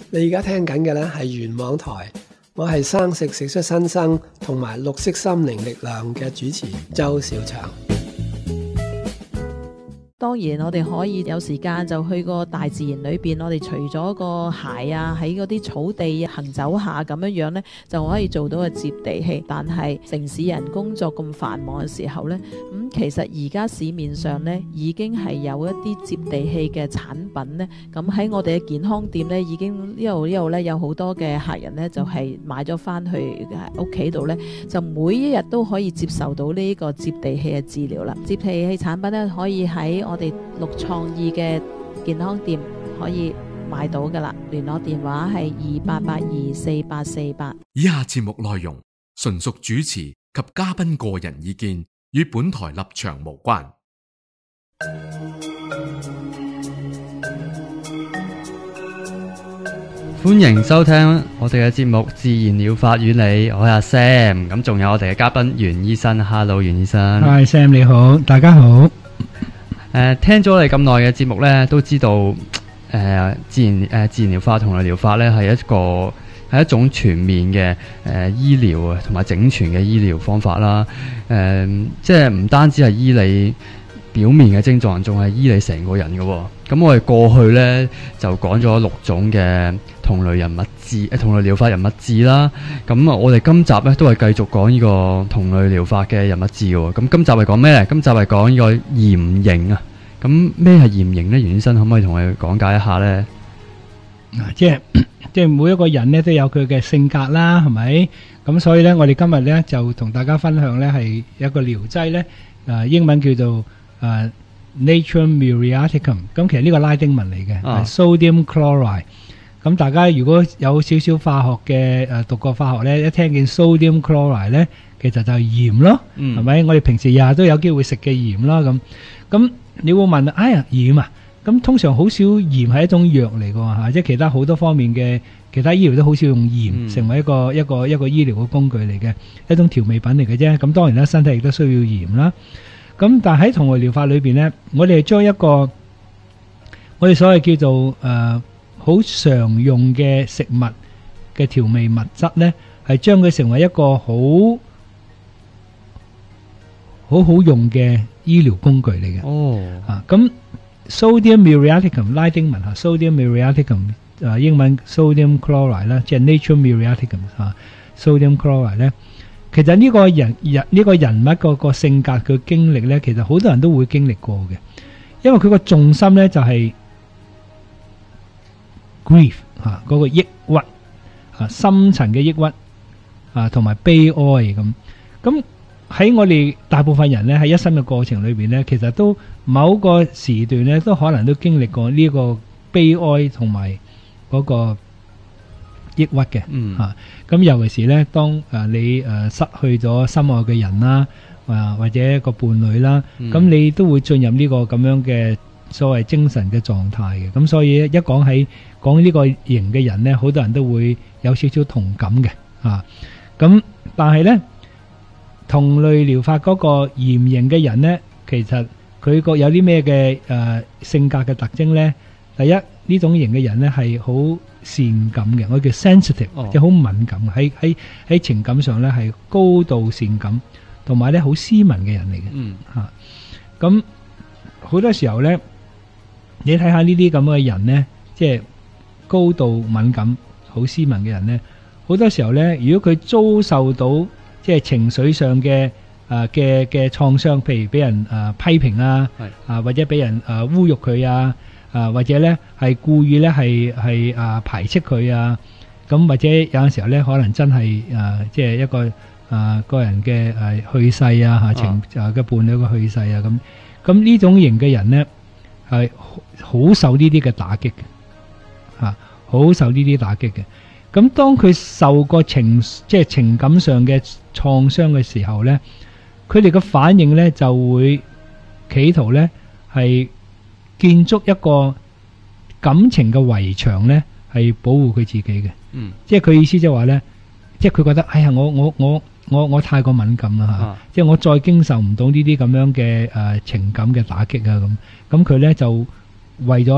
你而家聽緊嘅呢係原網台，我係生食食出新生同埋綠色心靈力量嘅主持周兆祥。 當然我哋可以有時間就去個大自然裏邊，我哋除咗個鞋啊喺嗰啲草地行走下咁樣呢，就可以做到個接地氣。但係城市人工作咁繁忙嘅時候呢，其實而家市面上呢已經係有一啲接地氣嘅產品呢。咁喺我哋嘅健康店呢，已經一路呢有好多嘅客人呢，就係買咗翻去屋企度呢，就每一日都可以接受到呢個接地氣嘅治療啦。接地氣產品呢，可以喺我哋綠創意嘅健康店可以買到噶啦，聯絡電話係28824848。 以下節目內容純屬主持及嘉賓個人意見，與本台立場無關。 歡迎收聽我哋嘅節目《自然療法與你》，我係阿 Sam， 咁仲有我哋嘅嘉賓袁醫生。Hello， 袁醫生。 Hi Sam， 你好，大家好。 聽咗你咁耐嘅節目呢，都知道自然療法同類療法呢係一種全面嘅醫療啊，同埋整全嘅醫療方法啦。即係唔單止係醫你表面嘅症狀，仲係醫你成個人嘅。咁我哋過去呢，就講咗6種嘅同類療法人物志啦。咁我哋今集呢，都係繼續講呢個同類療法嘅人物志喎。咁今集係講咩呢？今集係講呢個嚴刑啊。咁咩係嚴刑呢？袁醫生可唔可以同我哋講解一下呢？ 即係每一個人呢都有佢嘅性格啦，係咪？咁所以呢，我哋今日呢就同大家分享呢係一個療劑呢，英文叫做Natrium muriaticum。咁其實呢個拉丁文嚟嘅，係 sodium chloride。咁大家如果有少少化學嘅讀過化學呢，一聽見 sodium chloride 呢，其實就係鹽咯，係咪？我哋平時日日都有機會食嘅鹽啦，咁你會問，哎呀，鹽啊？咁通常好少鹽係一種藥嚟㗎嚇，即係其他好多方面嘅其他醫療都好少用鹽成為一個醫療嘅工具嚟嘅，一種調味品嚟嘅啫。咁當然啦，身體亦都需要鹽啦。咁但係喺同類療法裏邊呢，我哋將一個我哋所謂叫做好常用嘅食物嘅調味物質呢，係將佢成為一個好用嘅醫療工具嚟嘅。咁 sodium muriaticum 拉丁文sodium muriaticum 英文 sodium chloride 啦，即係 natrium muriaticum sodium chloride 咧。其實呢個人物個性格佢經歷咧，其實好多人都會經歷過嘅，因為佢個重心咧就係 grief 嗰個抑鬱深層嘅抑鬱同埋悲哀咁。喺我哋大部分人咧喺一生嘅過程裏邊咧，其實都某個時段咧都可能都經歷過呢個悲哀同埋嗰個抑鬱嘅。咁尤其是咧，當你失去咗心愛嘅人啦，或者一個伴侶啦，咁你都會進入呢個咁樣嘅所謂精神嘅狀態嘅。咁所以一講呢個型嘅人咧，好多人都會有少少同感嘅。咁但係咧，同類療法嗰個嚴刑嘅人呢，其實佢有啲咩嘅性格嘅特徵呢？第一，呢種型嘅人呢係好善感嘅，我叫 sensitive，即係好敏感，喺情感上呢係高度善感，同埋呢好斯文嘅人嚟嘅。咁好多時候呢，你睇下呢啲咁嘅人呢，即係高度敏感、好斯文嘅人呢，好多時候呢，如果佢遭受到即係情緒上嘅創傷，譬如俾人批評或者俾人侮辱佢或者咧係故意咧係排斥佢咁或者有陣時候咧可能真係即係一個個人嘅去世情嘅伴侶嘅去世咁呢種型嘅人咧係好受呢啲嘅打擊嘅好受呢啲打擊嘅。咁當佢受過即係情感上嘅創傷嘅時候呢，佢哋嘅反應呢就會企圖呢係建築一個感情嘅圍牆呢，係保護佢自己嘅。即係佢意思即係話呢，即係佢覺得哎呀，我太過敏感啦即係我再經受唔到呢啲咁樣嘅情感嘅打擊咁佢呢就為咗呢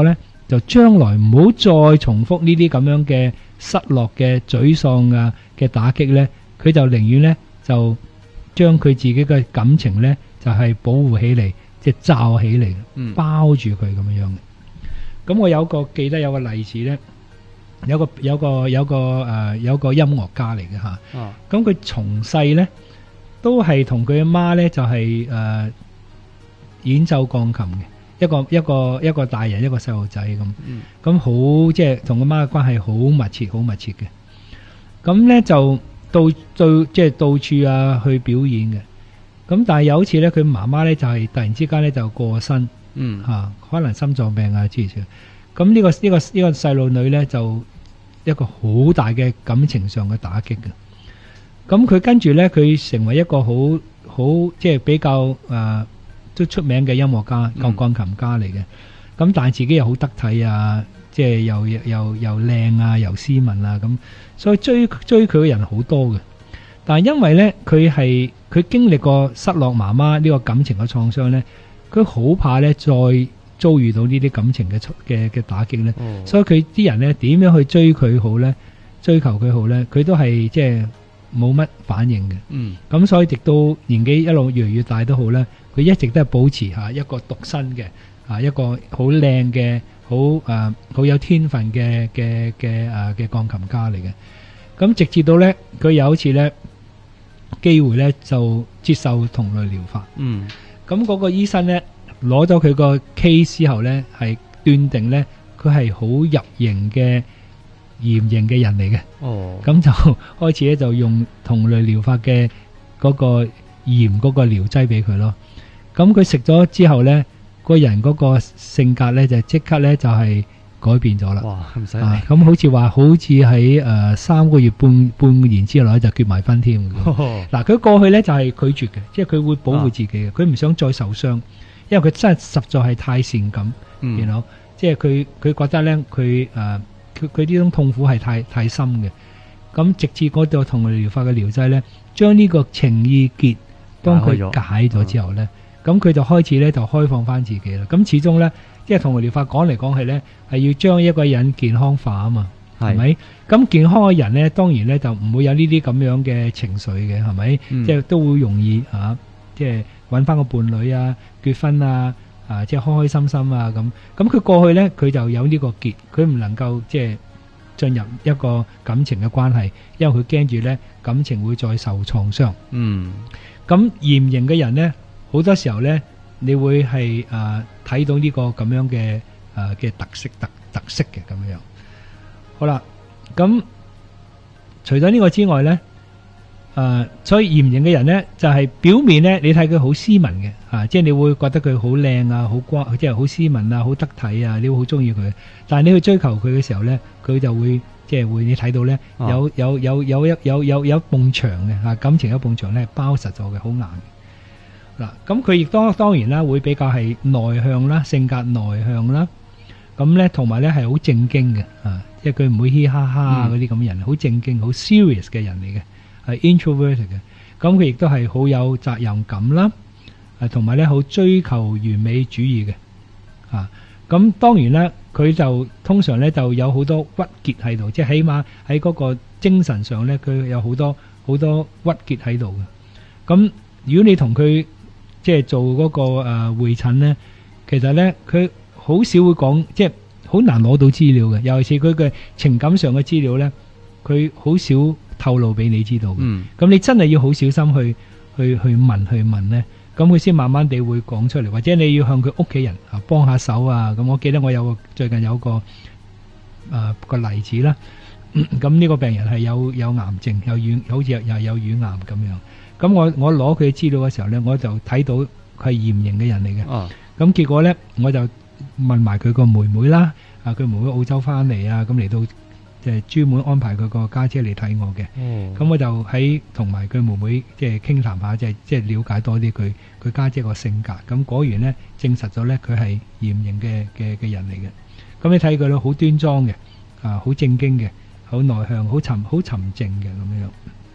就將來唔好再重複呢啲咁樣嘅失落嘅沮喪啊嘅打擊呢，佢就寧願呢，就將佢自己嘅感情呢，就係保護起嚟，即係罩起嚟，包住佢咁樣嘅。咁我記得有個例子呢，有個音樂家嚟嘅嚇。咁佢從細呢，都係同佢阿媽呢，就係演奏鋼琴嘅，一個大人一個細路仔咁。咁好即係同阿媽嘅關係好密切嘅。咁呢就即係到處啊去表演嘅。咁但係有一次咧，佢媽媽咧就係突然之間咧就過身，可能心臟病啊之類。咁呢個細路女咧就一個好大嘅感情上嘅打擊嘅。咁佢跟住咧，佢成為一個好即係比較都出名嘅音樂家，鋼琴家嚟嘅。咁但係自己又好得體啊，即係又靚啊，又斯文啊咁，所以追佢嘅人好多嘅。但係因為咧，佢經歷過失落媽媽呢個感情嘅創傷咧，佢好怕咧再遭遇到呢啲感情嘅打擊咧，所以佢啲人咧點樣去追佢好咧，追求佢好咧，佢都係即係冇乜反應嘅。咁所以直到年紀一路越嚟越大都好咧，佢一直都係保持一個獨身嘅一個好靚嘅好有天分嘅鋼琴家嚟嘅。咁直至到咧佢有一次咧機會咧就接受同類療法。咁嗰個醫生咧攞咗佢個 case 之後咧，係斷定咧佢係好入型嘅嚴型嘅人嚟嘅。咁就開始咧就用同類療法嘅嗰個鹽嗰個療劑俾佢咯。咁佢食咗之後咧，個人嗰個性格咧就即刻咧就係改變咗啦。 哇，咁犀利！ 咁好似喺3個月半年之內就結埋婚添。嗱，佢過去咧就係拒絕嘅，即係佢會保護自己嘅，佢唔想再受傷，因為佢真係實在係太善感，然後即係佢覺得咧佢呢種痛苦係太深嘅。咁直至嗰度同類療法嘅療劑咧，將呢個情意結幫佢解咗之後咧，咁佢就開始咧就開放翻自己啦。咁始終咧，即係同類療法講嚟講去咧，係要將一個人健康化啊嘛，係咪？咁健康嘅人咧，當然咧就唔會有呢啲咁樣嘅情緒嘅，係咪？即係都會容易即係揾翻個伴侶啊，結婚啊，即係開開心心啊咁。咁佢過去咧，佢就有呢個結，佢唔能夠即係進入一個感情嘅關係，因為佢驚住咧感情會再受創傷。咁嚴型嘅人咧，好多時候咧，你會係睇到呢個咁樣嘅特色嘅咁樣。好啦，咁除咗呢個之外咧，所以嚴型嘅人咧，就係表面咧，你睇佢好斯文嘅，即係你會覺得佢好靚啊，好乖，即係好斯文啊，好得體啊，你會好中意佢。但係你去追求佢嘅時候咧，佢就會即係會你睇到咧，有一埲牆嘅感情，有一埲牆咧包實咗嘅，好硬嘅。嗱，咁佢亦當然啦，會比較係內向啦，性格內向啦，咁咧同埋咧係好正經嘅，即係佢唔會嘻哈哈嗰啲咁嘅人，好正經、好 serious 嘅人嚟嘅，係 introvert 嘅。咁佢亦都係好有責任感啦，同埋咧好追求完美主義嘅，咁當然啦，佢就通常咧就有好多鬱結喺度，即係起碼喺嗰個精神上咧，佢有好多鬱結喺度嘅。咁如果你同佢即係做嗰個會診咧，其實咧佢好少會講，即係好難攞到資料嘅。尤其是佢嘅情感上嘅資料咧，佢好少透露俾你知道嘅。咁你真係要好小心去問咧，咁佢先慢慢地會講出嚟，或者你要向佢屋企人幫下手啊。咁我記得我最近有個例子啦。咁呢個病人係有癌症，好似又有乳癌咁樣。咁我攞佢資料嘅時候咧，我就睇到佢係嚴型嘅人嚟嘅。咁結果咧，我就問埋佢個妹妹啦，佢妹妹澳洲翻嚟啊，咁嚟到即係專門安排佢個家姐嚟睇我嘅。咁我就喺同埋佢妹妹即係傾談下，即係了解多啲佢家姐個性格。咁果然咧證實咗咧，佢係嚴型嘅人嚟嘅。咁你睇佢咧，好端莊嘅，好正經嘅，好內向，好沉靜嘅咁樣。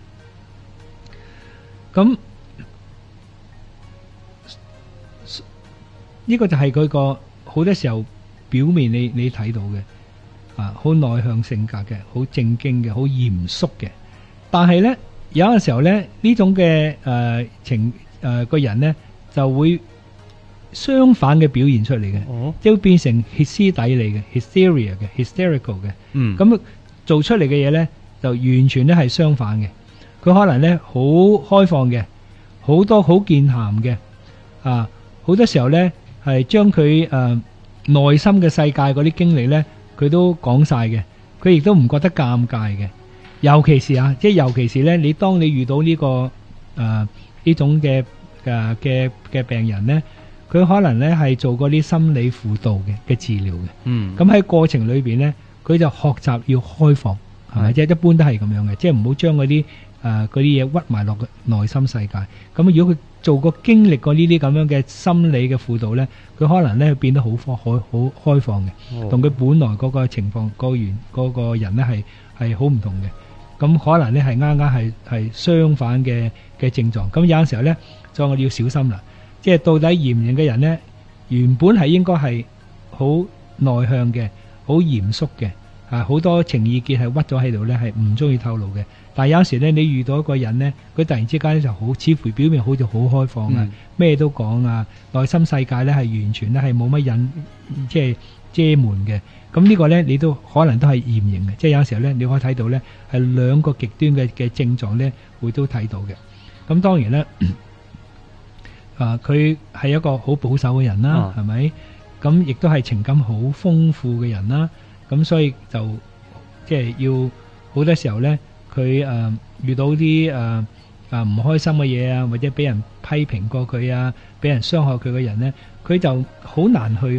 咁呢個就係佢個好多時候表面你睇到嘅，好內向性格嘅，好正經嘅，好嚴肅嘅。但係呢，有陣時候呢，呢種嘅個人呢就會相反嘅表現出嚟嘅，即係會變成歇斯底里嘅 hysteria 嘅 hysterical 嘅。咁做出嚟嘅嘢呢，就完全咧係相反嘅。佢可能呢好開放嘅，好多好健談嘅，好多時候呢係將佢內心嘅世界嗰啲經歷呢，佢都講晒嘅，佢亦都唔覺得尷尬嘅。尤其是呢，當你遇到呢個呢種嘅病人呢，佢可能呢係做過啲心理輔導嘅治療嘅。咁喺過程裏邊呢，佢就學習要開放，係咪？即係一般都係咁樣嘅，即係唔好將嗰啲嘢屈埋落個內心世界。咁如果佢做過經歷過呢啲咁樣嘅心理嘅輔導呢，佢可能呢變得好開放嘅，同佢本來嗰個情況嗰個人呢係好唔同嘅。咁可能呢係啱係相反嘅症狀。咁有陣時候呢，所以我哋要小心啦。即係到底嚴刑嘅人呢，原本係應該係好內向嘅，好嚴肅嘅，好多情意結係屈咗喺度呢，係唔中意透露嘅。但係有時呢，你遇到一個人呢，佢突然之間就好似乎表面好似好開放啊，咩都講啊，內心世界呢係完全呢係冇乜隱，即係遮瞞嘅。咁呢個呢，你都可能都係嚴刑嘅。即係有時候呢，你可以睇到呢係兩個極端嘅症狀呢，會都睇到嘅。咁當然呢，佢係一個好保守嘅人啦，係咪？咁亦都係情感好豐富嘅人啦。咁所以就即係要好多時候呢，佢遇到啲唔開心嘅嘢啊，或者俾人批評過佢啊，俾人傷害佢嘅人呢，佢就好難去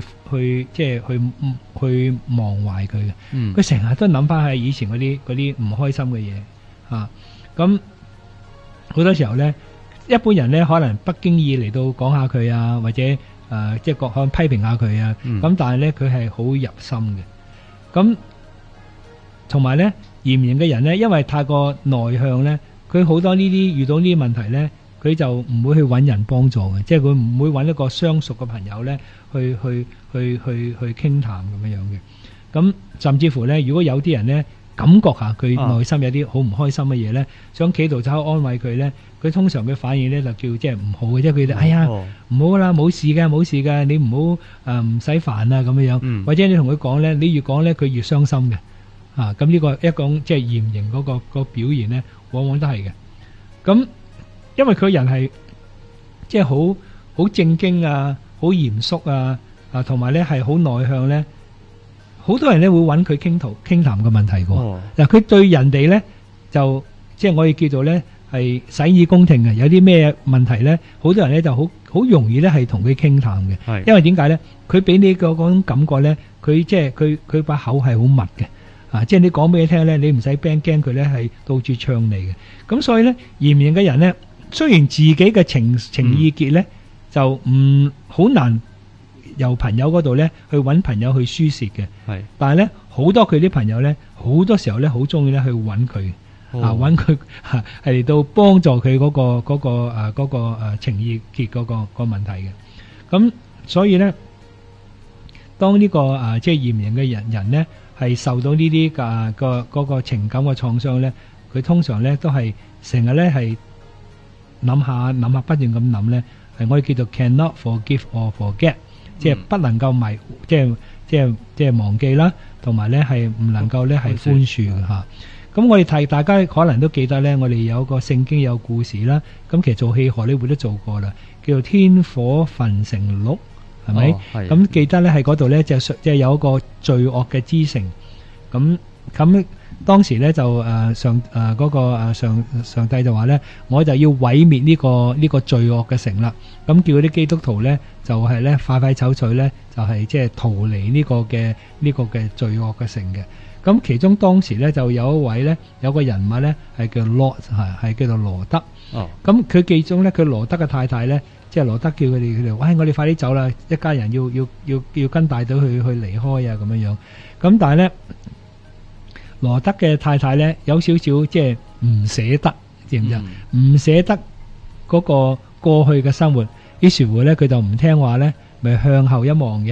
忘懷佢嘅。佢成日都諗翻起以前嗰啲唔開心嘅嘢。咁好多時候呢，一般人呢可能不經意嚟到講下佢啊，或者即係可能批評下佢啊。咁但係呢，佢係好入心嘅。咁同埋呢，嚴刑嘅人呢，因為太過內向呢，佢好多呢啲遇到呢啲問題呢，佢就唔會去揾人幫助嘅，即係佢唔會揾一個相熟嘅朋友呢去傾談咁樣嘅。咁甚至乎呢，如果有啲人呢感覺下佢內心有啲好唔開心嘅嘢呢，想企圖走去安慰佢呢，佢通常嘅反應呢就叫即係唔好嘅，即係佢哋哎呀唔好啦，冇事嘅，你唔好唔使煩啊咁樣。或者你同佢講呢，你越講呢，佢越傷心嘅。咁呢個一講即係嚴刑嗰個表現呢，往往都係嘅。咁因為佢人係即係好正經啊，好嚴肅啊，同埋呢係好內向呢。好多人呢會揾佢傾談嘅問題嘅。嗱，佢對人哋呢就即係我哋叫做呢係洗耳恭聽嘅。有啲咩問題呢，好多人呢就好容易呢係同佢傾談嘅。因為點解呢？佢俾你嗰種感覺呢，佢即係佢把口係好密嘅。即係你講俾佢聽呢，你唔使驚佢呢係到處唱你嘅。咁所以呢，嚴刑嘅人呢，雖然自己嘅情意結呢就唔好難由朋友嗰度呢去揾朋友去輸泄嘅，但係呢好多佢啲朋友呢，好多時候呢好中意呢去揾佢，揾佢係嚟到幫助佢嗰個情意結嗰個問題嘅。咁所以呢，當呢個即係嚴刑嘅人呢係受到呢啲嗰個情感嘅創傷呢，佢通常呢都係成日呢係諗下不斷咁諗呢，係我哋叫做 cannot forgive or forget。即係不能夠即係忘記啦，同埋咧係唔能夠咧係寬恕嘅嚇。咁我哋睇大家可能都記得咧，我哋有個聖經有故事啦。咁其實做戲荷里活都做過啦，叫做《天火焚城錄》，係咪？咁記得咧喺嗰度咧就即係有一個罪惡嘅之城。咁當時咧就上帝就話咧，我就要毀滅呢個罪惡嘅城啦。咁叫啲基督徒咧就係咧快快脆脆咧就係即係逃離呢個嘅罪惡嘅城嘅。咁其中當時咧就有一位咧有個人物咧係叫 Lord 係叫做羅德。咁佢記中咧佢羅德嘅太太咧，即係羅德叫佢哋喂，我哋快啲走啦，一家人要跟大隊去離開啊咁樣樣。咁但係咧羅德嘅太太咧有少少即係唔捨得，知唔知啊？唔捨得嗰個過去嘅生活，於是乎咧佢就唔聽話咧，咪向後一望嘅。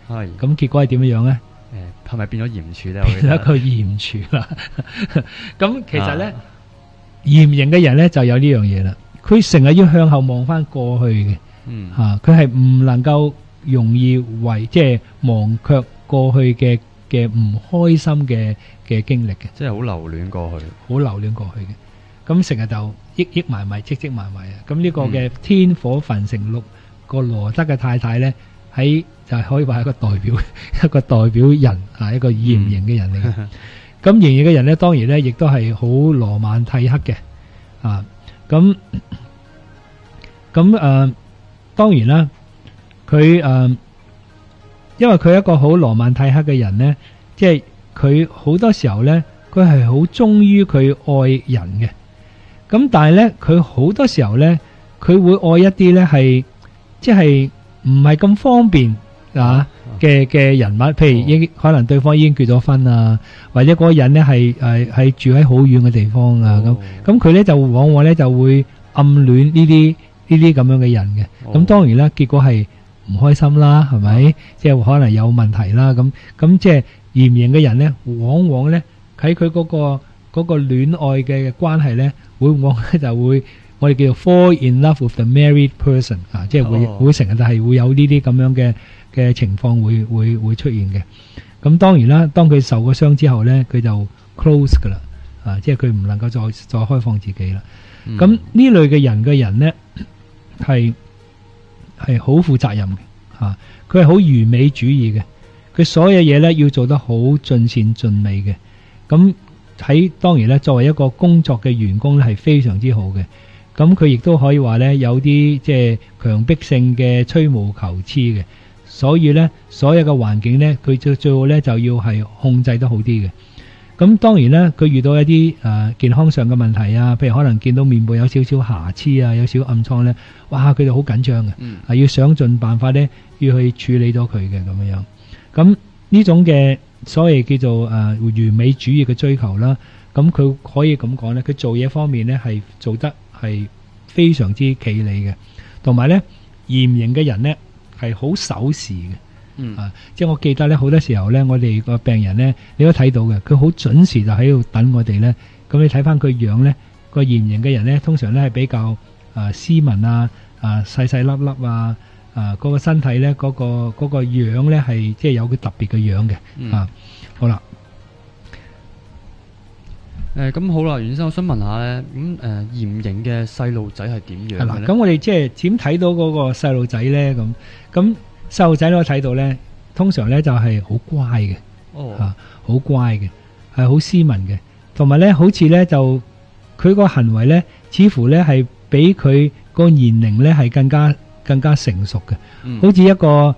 係咁結果係點樣咧？ 係咪變咗鹽柱咧？ 變咗一個鹽柱啦。咁其實咧，嚴刑嘅人咧就有呢樣嘢啦，佢成日要向後望翻過去嘅，佢係唔能夠容易即係忘卻過去嘅唔開心嘅經歷嘅， 即係好留戀過去， 好留戀過去嘅。咁成日就積埋埋啊！咁呢個嘅天火焚城6個羅德嘅太太咧，喺就係可以話係一個代表人啊，一個嚴刑嘅人嚟嘅。咁嚴刑嘅人咧，當然咧亦都係好羅曼蒂克嘅啊。咁當然啦，佢因為佢係一個好羅曼蒂克嘅人咧，即係佢好多時候咧，佢係好忠於佢愛人嘅。咁但係咧，佢好多時候咧，佢會愛一啲咧係即係唔係咁方便嘅人物，譬如可能對方已經結咗婚啊，或者嗰個人咧係住喺好遠嘅地方啊，咁佢咧就往往咧就會暗戀呢啲咁樣嘅人嘅。咁當然啦，結果係唔開心啦，係咪？即係可能有問題啦。咁即係嚴刑嘅人咧，往往咧喺佢嗰個戀愛嘅關係咧，往往咧就會我哋叫做 fall in love with the married person 啊，即係會成日就係會有呢啲咁樣嘅情況會出現嘅。咁當然啦，當佢受過傷之後咧，佢就 close 噶啦，啊，即係佢唔能夠再開放自己啦。咁呢類嘅人咧係好負責任嘅，嚇，佢係好完美主義嘅，佢所有嘢咧要做得好盡善盡美嘅。咁當然咧，作為一個工作嘅員工咧係非常之好嘅。咁佢亦都可以話咧有啲即係強迫性嘅吹毛求疵嘅，所以咧所有嘅環境咧佢最好咧就要係控制得好啲嘅。咁當然咧，佢遇到一啲健康上嘅問題啊，譬如可能見到面部有少少瑕疵啊，有少少暗瘡咧，哇！佢哋好緊張嘅，要想盡辦法咧要去處理咗佢嘅咁樣。咁呢種嘅所謂叫做完美主義嘅追求啦，咁佢可以咁講咧，佢做嘢方面咧係做得係非常之企理嘅，同埋咧嚴刑嘅人咧係好守時嘅。即係我記得咧，好多時候咧，我哋個病人咧，你都睇到嘅，佢好準時就喺度等我哋咧。咁你睇翻佢樣咧，個嚴刑嘅人咧，通常咧係比較斯文啊，細細粒粒啊，嗰個身體咧，嗰個樣咧係即係有佢特別嘅樣嘅。好啦， 咁好啦，袁醫生，我想問下咧，咁嚴刑嘅細路仔係點樣嘅咧？ 咁我哋即係點睇到嗰個細路仔咧？咁細路仔我睇到咧，通常咧就係好乖嘅，好乖嘅，係好斯文嘅，同埋咧好似咧就佢個行為咧，似乎咧係比佢個年齡咧係更加成熟嘅，好似一個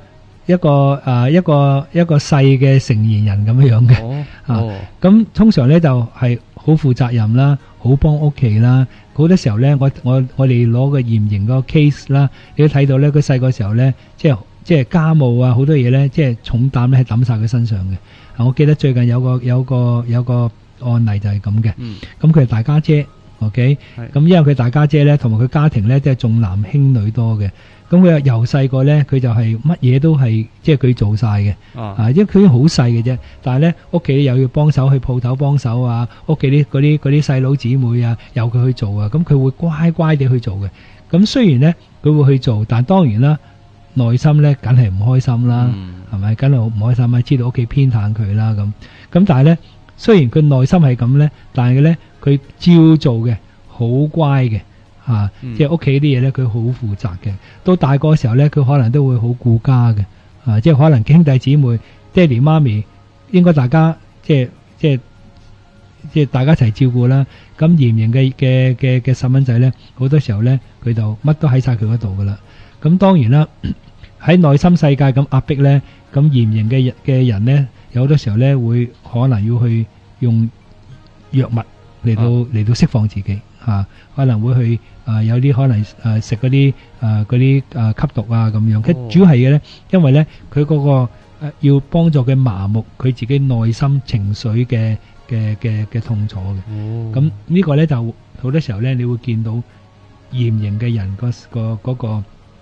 細嘅成年人咁樣嘅。咁通常咧就係好負責任啦，好幫屋企啦。好多時候咧，我哋攞個嚴刑個 case 啦，你都睇到咧，佢細個時候咧，即係家務啊，好多嘢咧，即係重擔咧係抌晒佢身上嘅。我記得最近有個案例就係咁嘅。咁佢係大家姐 ，OK，咁因為佢大家姐咧，同埋佢家庭咧，即係重男輕女多嘅。咁佢由細個咧，佢就係乜嘢都係即係佢做晒嘅。因為佢好細嘅啫，但係咧屋企又要幫手去鋪頭幫手啊，屋企嗰啲細佬姊妹啊，由佢去做啊，咁佢會乖乖地去做嘅。咁雖然咧佢會去做，但當然啦。內心咧，梗係唔開心啦，係咪？梗係唔開心啊！知道屋企偏袒佢啦，咁但係咧，雖然佢內心係咁咧，但係咧，佢照做嘅，好乖嘅，即係屋企啲嘢咧，佢好負責嘅。到大個嘅時候咧，佢可能都會好顧家嘅，即係可能兄弟姊妹、爹哋媽咪，應該大家即係大家一齊照顧啦。咁嚴刑嘅細蚊仔咧，好多時候咧，佢就乜都喺晒佢嗰度噶啦。咁當然啦。喺內心世界咁壓迫咧，咁嚴刑嘅人咧，有好多時候咧會可能要去用藥物嚟到釋放自己，可能會去有啲可能食嗰啲吸毒啊咁樣。主要係嘅咧，因為咧佢嗰個要幫助佢麻木佢自己內心情緒嘅痛楚嘅。咁呢個咧就好多時候咧，你會見到嚴刑嘅人嗰個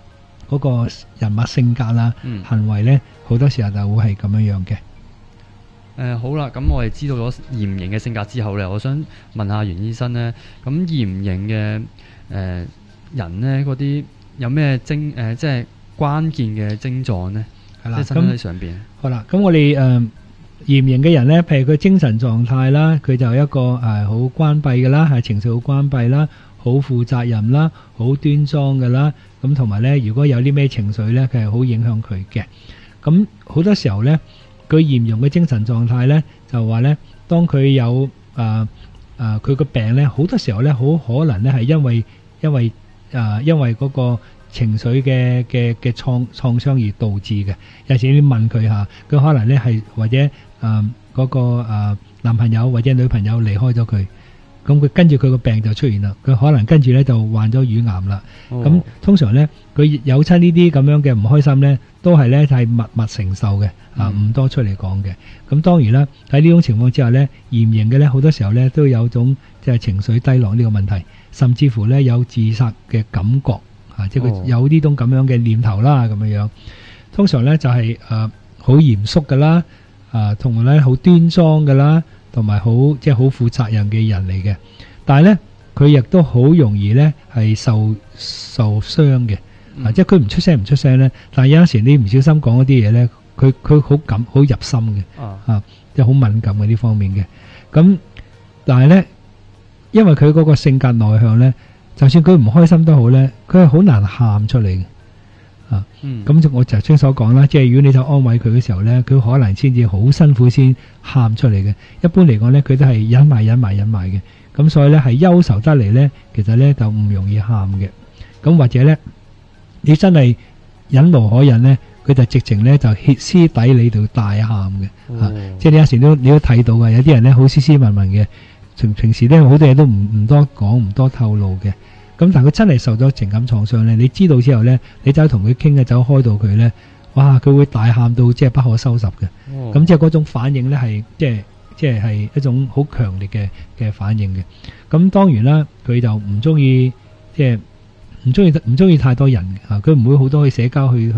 嗰個人物性格啦、行為咧，好多時候就會係咁樣樣嘅。 好啦，咁我哋知道咗嚴刑嘅性格之後咧，我想問下袁醫生咧，咁嚴刑嘅人咧，嗰啲有咩即係關鍵嘅症狀咧？係啦，身體上邊。好啦，咁我哋嚴刑嘅人咧，譬如佢精神狀態啦，佢就一個好關閉嘅啦，係情緒好關閉啦，好負責任啦，好端莊嘅啦。咁同埋咧，如果有啲咩情緒咧，佢係好影響佢嘅。咁好多時候咧，佢嚴刑嘅精神狀態咧，就話咧，當佢有佢個病咧，好多時候咧，好可能咧係因為嗰個情緒嘅創傷而導致嘅。有時你問佢下，佢可能咧係或者嗰個男朋友或者女朋友離開咗佢，咁佢跟住佢個病就出現啦。佢可能跟住咧就患咗乳癌啦。咁通常咧，佢有親呢啲咁樣嘅唔開心咧，都係咧係默默承受嘅，唔多出嚟講嘅。咁當然啦，喺呢種情況之下咧，嚴刑嘅咧好多時候咧都有種即係情緒低落呢個問題，甚至乎咧有自殺嘅感覺，即係佢有呢種咁樣嘅念頭啦咁樣樣。通常咧就係好嚴肅噶啦，同埋咧好端莊噶啦，同埋好即係好負責任嘅人嚟嘅。但係咧佢亦都好容易咧係受傷嘅，即係佢唔出聲咧，但係有陣時你唔小心講一啲嘢咧，佢好入心嘅，即係好敏感嘅呢方面嘅。咁但係咧，因為佢嗰個性格內向咧，就算佢唔開心都好咧，佢係好難喊出嚟嘅。咁我頭先所講啦，即係如果你就安慰佢嘅時候咧，佢可能先至好辛苦先喊出嚟嘅。一般嚟講咧，佢都係忍埋嘅。咁所以咧係憂愁得嚟咧，其實咧就唔容易喊嘅。咁或者咧，你真係忍無可忍咧，佢就直情咧就歇斯底里度大喊嘅。即係你有時你都睇到嘅，有啲人咧好斯斯文文嘅，平時咧好多嘢都唔多講，唔多透露嘅。咁但係佢真係受咗情感創傷咧，你知道之後咧，你走去同佢傾嘅，走開導佢咧，哇！佢會大喊到即係不可收拾嘅。咁即係嗰種反應咧係即係一種好強烈嘅反應嘅。咁當然啦，佢就唔中意即係唔中意太多人嘅，佢唔會好多去社交去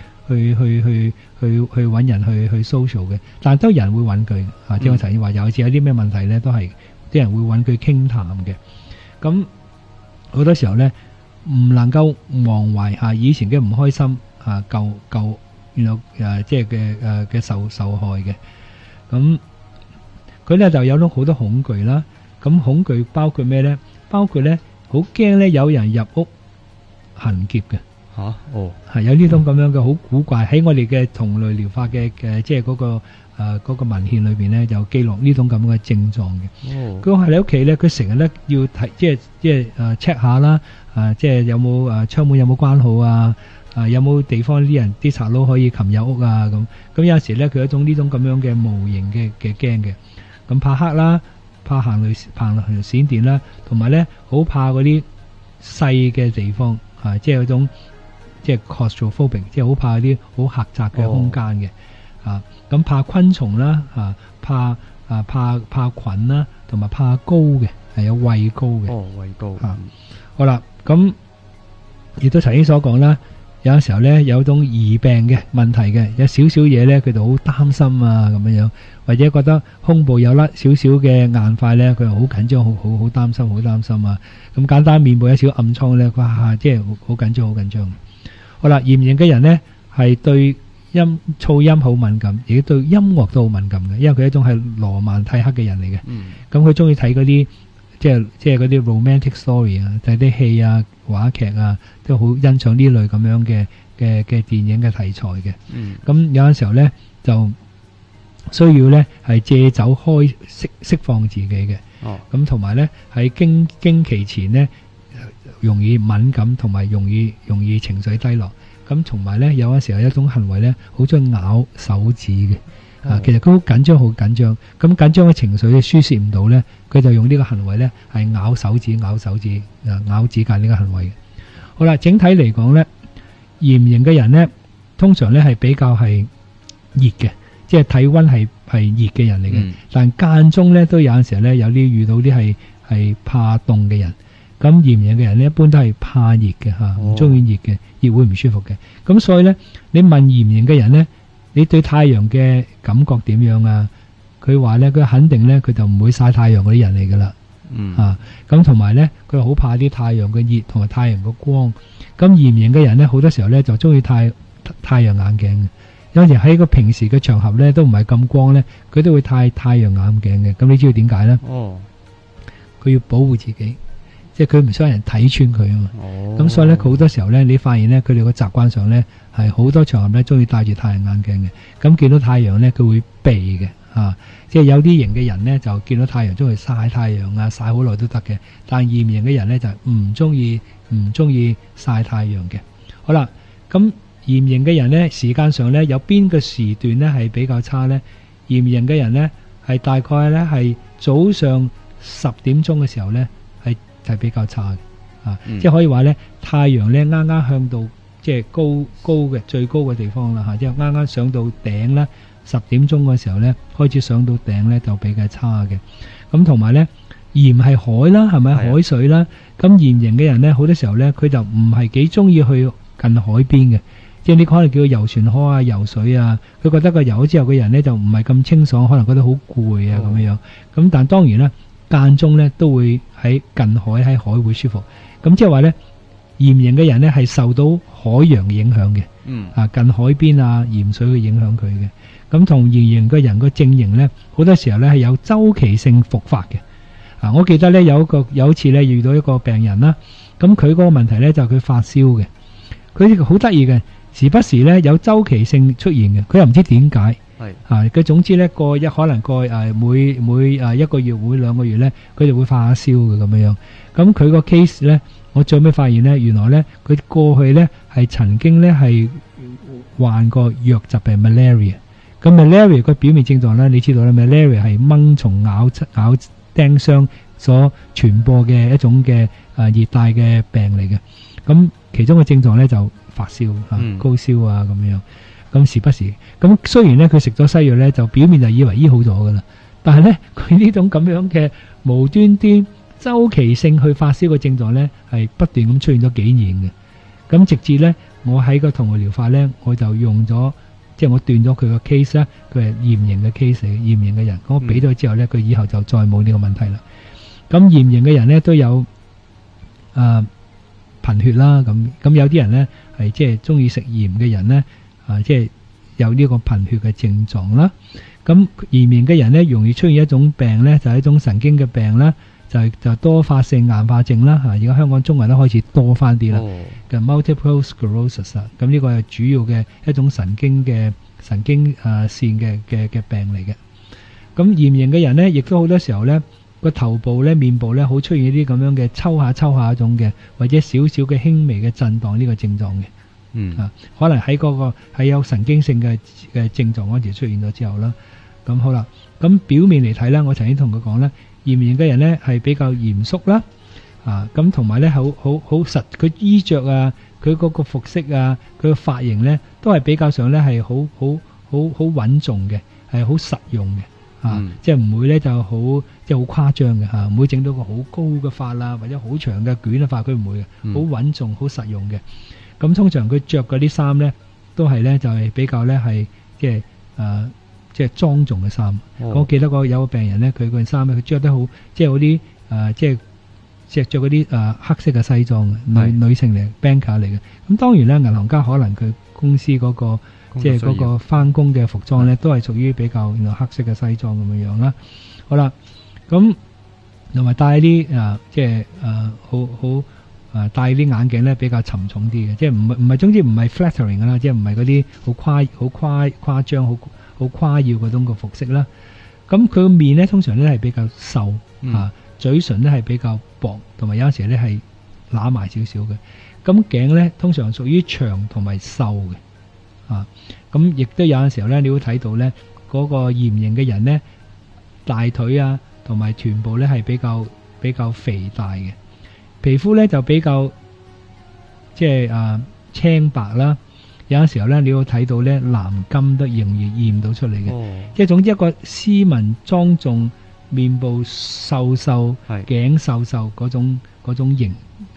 揾人去 social 嘅。但係都有人會揾佢，即係我曾經話有次有啲咩問題咧，都係啲人會揾佢傾談嘅。咁好多時候咧，唔能夠忘懷下以前嘅唔開心，舊即係嘅受害嘅。咁佢咧就有咗好多恐懼啦。咁恐懼包括咩咧？包括咧好驚咧有人入屋行劫嘅。係有呢種咁樣嘅好古怪，喺我哋嘅同類療法嘅即係嗰個文獻裏邊咧，就記錄呢種咁嘅症狀嘅。佢喺你屋企咧，佢成日咧要睇，即係check 下啦，即係有冇窗門有冇關好啊，有冇地方啲人啲賊佬可以擒入屋啊咁有陣時咧，佢有一種呢種咁樣嘅無形嘅驚嘅。咁怕黑啦，怕行雷閃電啦，同埋咧好怕嗰啲細嘅地方，即係嗰種即係 claustrophobic， 即係好怕啲好狹窄嘅空間嘅。咁怕昆蟲啦，怕菌啦，同埋怕高嘅，係有畏高嘅。畏高。好啦，咁亦都頭先所講啦，有陣時候咧有種疑病嘅問題嘅，有少少嘢咧佢就好擔心啊咁樣，或者覺得胸部有甩少少嘅硬塊咧，佢好緊張，好擔心啊。咁簡單面部有少少暗瘡咧，哇，即係好緊張。好啦，嚴刑嘅人咧係對噪音好敏感，亦都對音樂都好敏感嘅，因為佢一種係羅曼蒂克嘅人嚟嘅。咁佢中意睇嗰啲即係嗰啲 romantic story 啊，睇啲戲啊、話劇啊，都好欣賞呢類咁樣嘅電影嘅題材嘅。咁有陣時候咧就需要咧係借酒釋放自己嘅。咁同埋咧喺經期前咧容易敏感，同埋容易情緒低落。咁同埋咧，有陣時候有一種行為咧，好中意咬手指嘅。其實佢好緊張，咁緊張嘅情緒咧，抒泄唔到咧，佢就用呢個行為咧，係咬手指、咬指甲呢個行為嘅。好啦，整體嚟講咧，嚴刑嘅人咧，通常咧係比較係熱嘅，即係體溫係熱嘅人嚟嘅。但間中咧都有陣時候咧，有啲遇到啲係怕凍嘅人。 咁炎型嘅人咧，一般都係怕熱嘅嚇，唔中意熱嘅，熱會唔舒服嘅。咁所以咧，你問炎型嘅人咧，你對太陽嘅感覺點樣啊？佢話咧，佢肯定咧，佢就唔會曬太陽嗰啲人嚟噶啦。咁同埋咧，佢好怕啲太陽嘅熱同埋太陽嘅光。咁炎型嘅人咧，好多時候咧就中意太陽眼鏡嘅。有時喺個平時嘅場合咧，都唔係咁光咧，佢都會太陽眼鏡嘅。咁你知道點解咧？佢要保護自己，即係佢唔想人睇穿佢啊嘛。咁所以咧，佢好多時候咧，你發現咧，佢哋個習慣上咧，係好多場合咧，中意戴住太陽眼鏡嘅。咁見到太陽咧，佢會避嘅。即係有啲型嘅人咧，就見到太陽中意曬太陽啊，曬好耐都得嘅。但炎型嘅人咧，就唔中意曬太陽嘅。好啦，咁炎型嘅人咧，時間上咧有邊個時段咧係比較差咧？炎型嘅人咧係大概咧係早上10點鐘嘅時候咧係比較差嘅。即係可以話咧，太陽咧啱啱向到即係高嘅最高嘅地方啦，即係啱啱上到頂啦。10點鐘嘅時候咧，開始上到頂咧就比較差嘅。咁同埋咧，鹽係海啦，係咪海水啦？咁鹽型嘅人咧，好多時候咧，佢就唔係幾中意去近海邊嘅，即係你可能叫佢遊船河啊、游水啊。佢覺得個游咗之後嘅人咧就唔係咁清爽，可能覺得好攰啊咁樣。咁但當然啦，間中咧都會喺近海喺海會舒服。咁即係話咧，鹽型嘅人咧係受到海洋影響嘅。近海邊啊，鹽水會影響佢嘅。咁同炎型嘅人個症型咧，好多時候咧係有周期性復發嘅。我記得咧有一次咧遇到一個病人啦，咁佢嗰個問題咧就係佢發燒嘅，佢好得意嘅，時不時咧有周期性出現嘅，佢又唔知點解。佢總之咧可能每一個月每2個月咧，佢就會發燒嘅咁樣。咁佢個 case 咧，我最尾發現咧，原來咧佢過去咧係曾經咧係患過瘧疾病 malaria。咁 malaria 個表面症狀咧，你知道咧 malaria 係蚊蟲咬叮傷所傳播嘅一種嘅熱帶嘅病嚟嘅。咁其中嘅症狀咧就發燒高燒啊咁樣。咁時不時咁，雖然咧佢食咗西藥咧，就表面就以為醫好咗噶啦，但係咧佢呢種咁樣嘅無端端周期性去發燒嘅症狀咧，係不斷咁出現咗幾年嘅。咁直至咧我喺個同佢療法咧，我就用咗。即係我斷咗佢個 case 咧，佢係炎型嘅 case 嚟嘅，炎型嘅人。我俾咗之後咧，佢以後就再冇呢個問題啦。咁炎型嘅人咧都有貧血啦，咁有啲人咧係即係中意食鹽嘅人咧，即係有呢個貧血嘅症狀啦。咁炎型嘅人咧容易出現一種病咧，就係一種神經嘅病啦，就多發性硬化症啦。而家香港中國人都開始多翻啲啦，嘅 multiple sclerosis 啊。咁呢個係主要嘅一種神經線嘅病嚟嘅。咁炎型嘅人咧，亦都好多時候咧個頭部咧、面部咧，好出現一啲咁樣嘅抽下一種嘅，或者少少嘅輕微嘅震盪呢個症狀嘅。可能喺嗰個係有神經性嘅症狀嗰時出現咗之後啦。咁好啦，咁表面嚟睇咧，我曾經同佢講咧。炎型嘅人咧係比較嚴肅啦，咁同埋咧好實，佢衣着啊，佢嗰個服飾啊，佢個髮型咧都係比較上咧係好穩重嘅，係好實用嘅，即係唔會咧就好即係好誇張嘅，唔會整到個好高嘅髮啦，或者好長嘅捲嘅髮，佢唔會嘅，好穩重好實用嘅。咁通常佢着嗰啲衫咧都係咧就係比較咧係即係莊重嘅衫。我記得有個病人咧，佢件衫咧，佢着得好，即係嗰啲即係着嗰啲黑色嘅西裝嘅女性嚟 banker 嚟嘅。咁當然咧，銀行家可能佢公司嗰個即係嗰個返工嘅服裝咧，都係屬於比較黑色嘅西裝咁樣樣啦。好啦，咁同埋戴啲即係戴啲眼鏡咧比較沉重啲嘅，即係唔係總之唔係 flattering 噶啦，即係唔係嗰啲好誇張好誇耀嗰種個服飾啦。咁佢個面咧通常咧係比較瘦，嘴唇咧係比較薄，同埋有陣時咧係揦埋少少嘅。咁頸咧通常屬於長同埋瘦嘅，咁亦都有陣時候咧，你會睇到咧嗰個炎型嘅人咧，大腿啊同埋臀部咧係比較肥大嘅，皮膚咧就比較即係青白啦。有陣時候咧，你要睇到咧藍金都容易驗到出嚟嘅，即係總之一個斯文莊重、面部瘦頸瘦嗰種嗰種型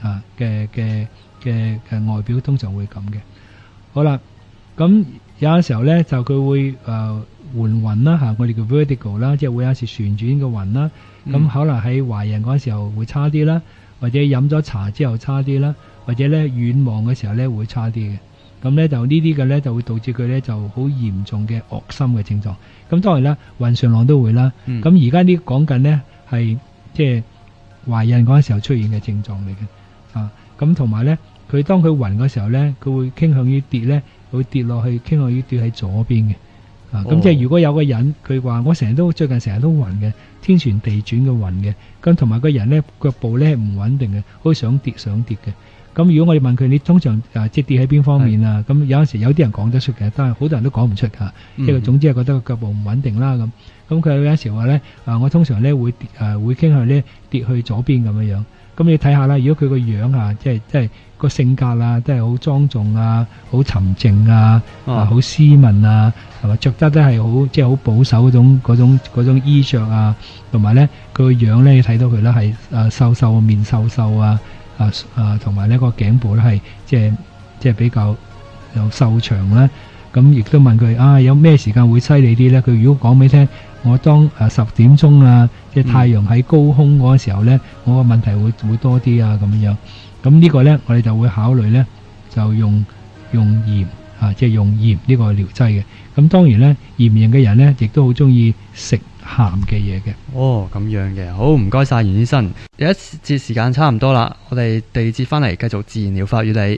嘅外表通常會咁嘅。好啦，咁有陣時候咧就佢會換雲啦嚇，我哋叫 vertigo 啦，即係會有時旋轉嘅雲啦。咁可能喺懷孕嗰陣時候會差啲啦，或者飲咗茶之後差啲啦，或者咧遠望嘅時候咧會差啲嘅。咁咧就呢啲嘅咧就會導致佢咧就好嚴重嘅噁心嘅症狀。咁當然啦，暈上浪都會啦。咁而家呢講緊呢係即係懷孕嗰陣時候出現嘅症狀嚟嘅。咁同埋咧，佢當佢暈嗰時候咧，佢會傾向於跌咧，會跌落去，傾向於跌喺左邊嘅。咁即係如果有個人佢話我最近成日都暈嘅，天旋地轉嘅暈嘅，咁同埋個人咧腳步咧唔穩定嘅，好似想跌嘅。咁如果我哋問佢，你通常即係跌喺邊方面啊？咁有陣時有啲人講得出嘅，但係好多人都講唔出㗎。即係總之係覺得個腳步唔穩定啦咁。咁佢有陣時話咧，我通常咧會傾向咧跌去左邊咁樣。咁你睇下啦，如果佢個樣即係個性格啊，都係好莊重啊，好沉靜啊，好斯文啊，係嘛？着得都係好即係好保守嗰種衣着啊，同埋咧佢個樣咧，你睇到佢咧係瘦面瘦啊。同埋呢個頸部咧係即係比較有瘦長啦。咁亦都問佢有咩時間會犀利啲咧？佢如果講俾你聽，我當10點鐘即係太陽喺高空嗰個時候咧，我個問題會多啲咁樣。咁呢個咧我哋就會考慮咧，就用鹽即係用鹽呢個療劑嘅。咁當然咧，鹽型嘅人咧亦都好中意食鹹嘅嘢嘅。 咁樣嘅，好唔該晒袁醫生。第一節時間差唔多啦，我哋第二節翻嚟繼續自然療法與你。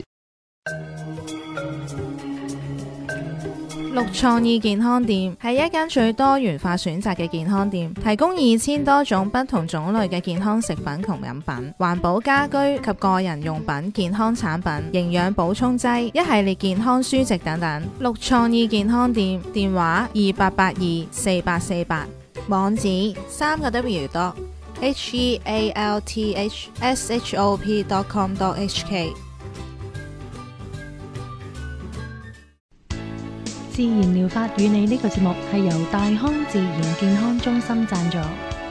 綠創意健康店係一間最多元化選擇嘅健康店，提供2000多種不同種類嘅健康食品同飲品、環保家居及個人用品、健康產品、營養補充劑、一系列健康書籍等等。綠創意健康店電話28824848，網址3個W.healthshop.com.hk。 自然療法與你呢個節目係由大康自然健康中心贊助。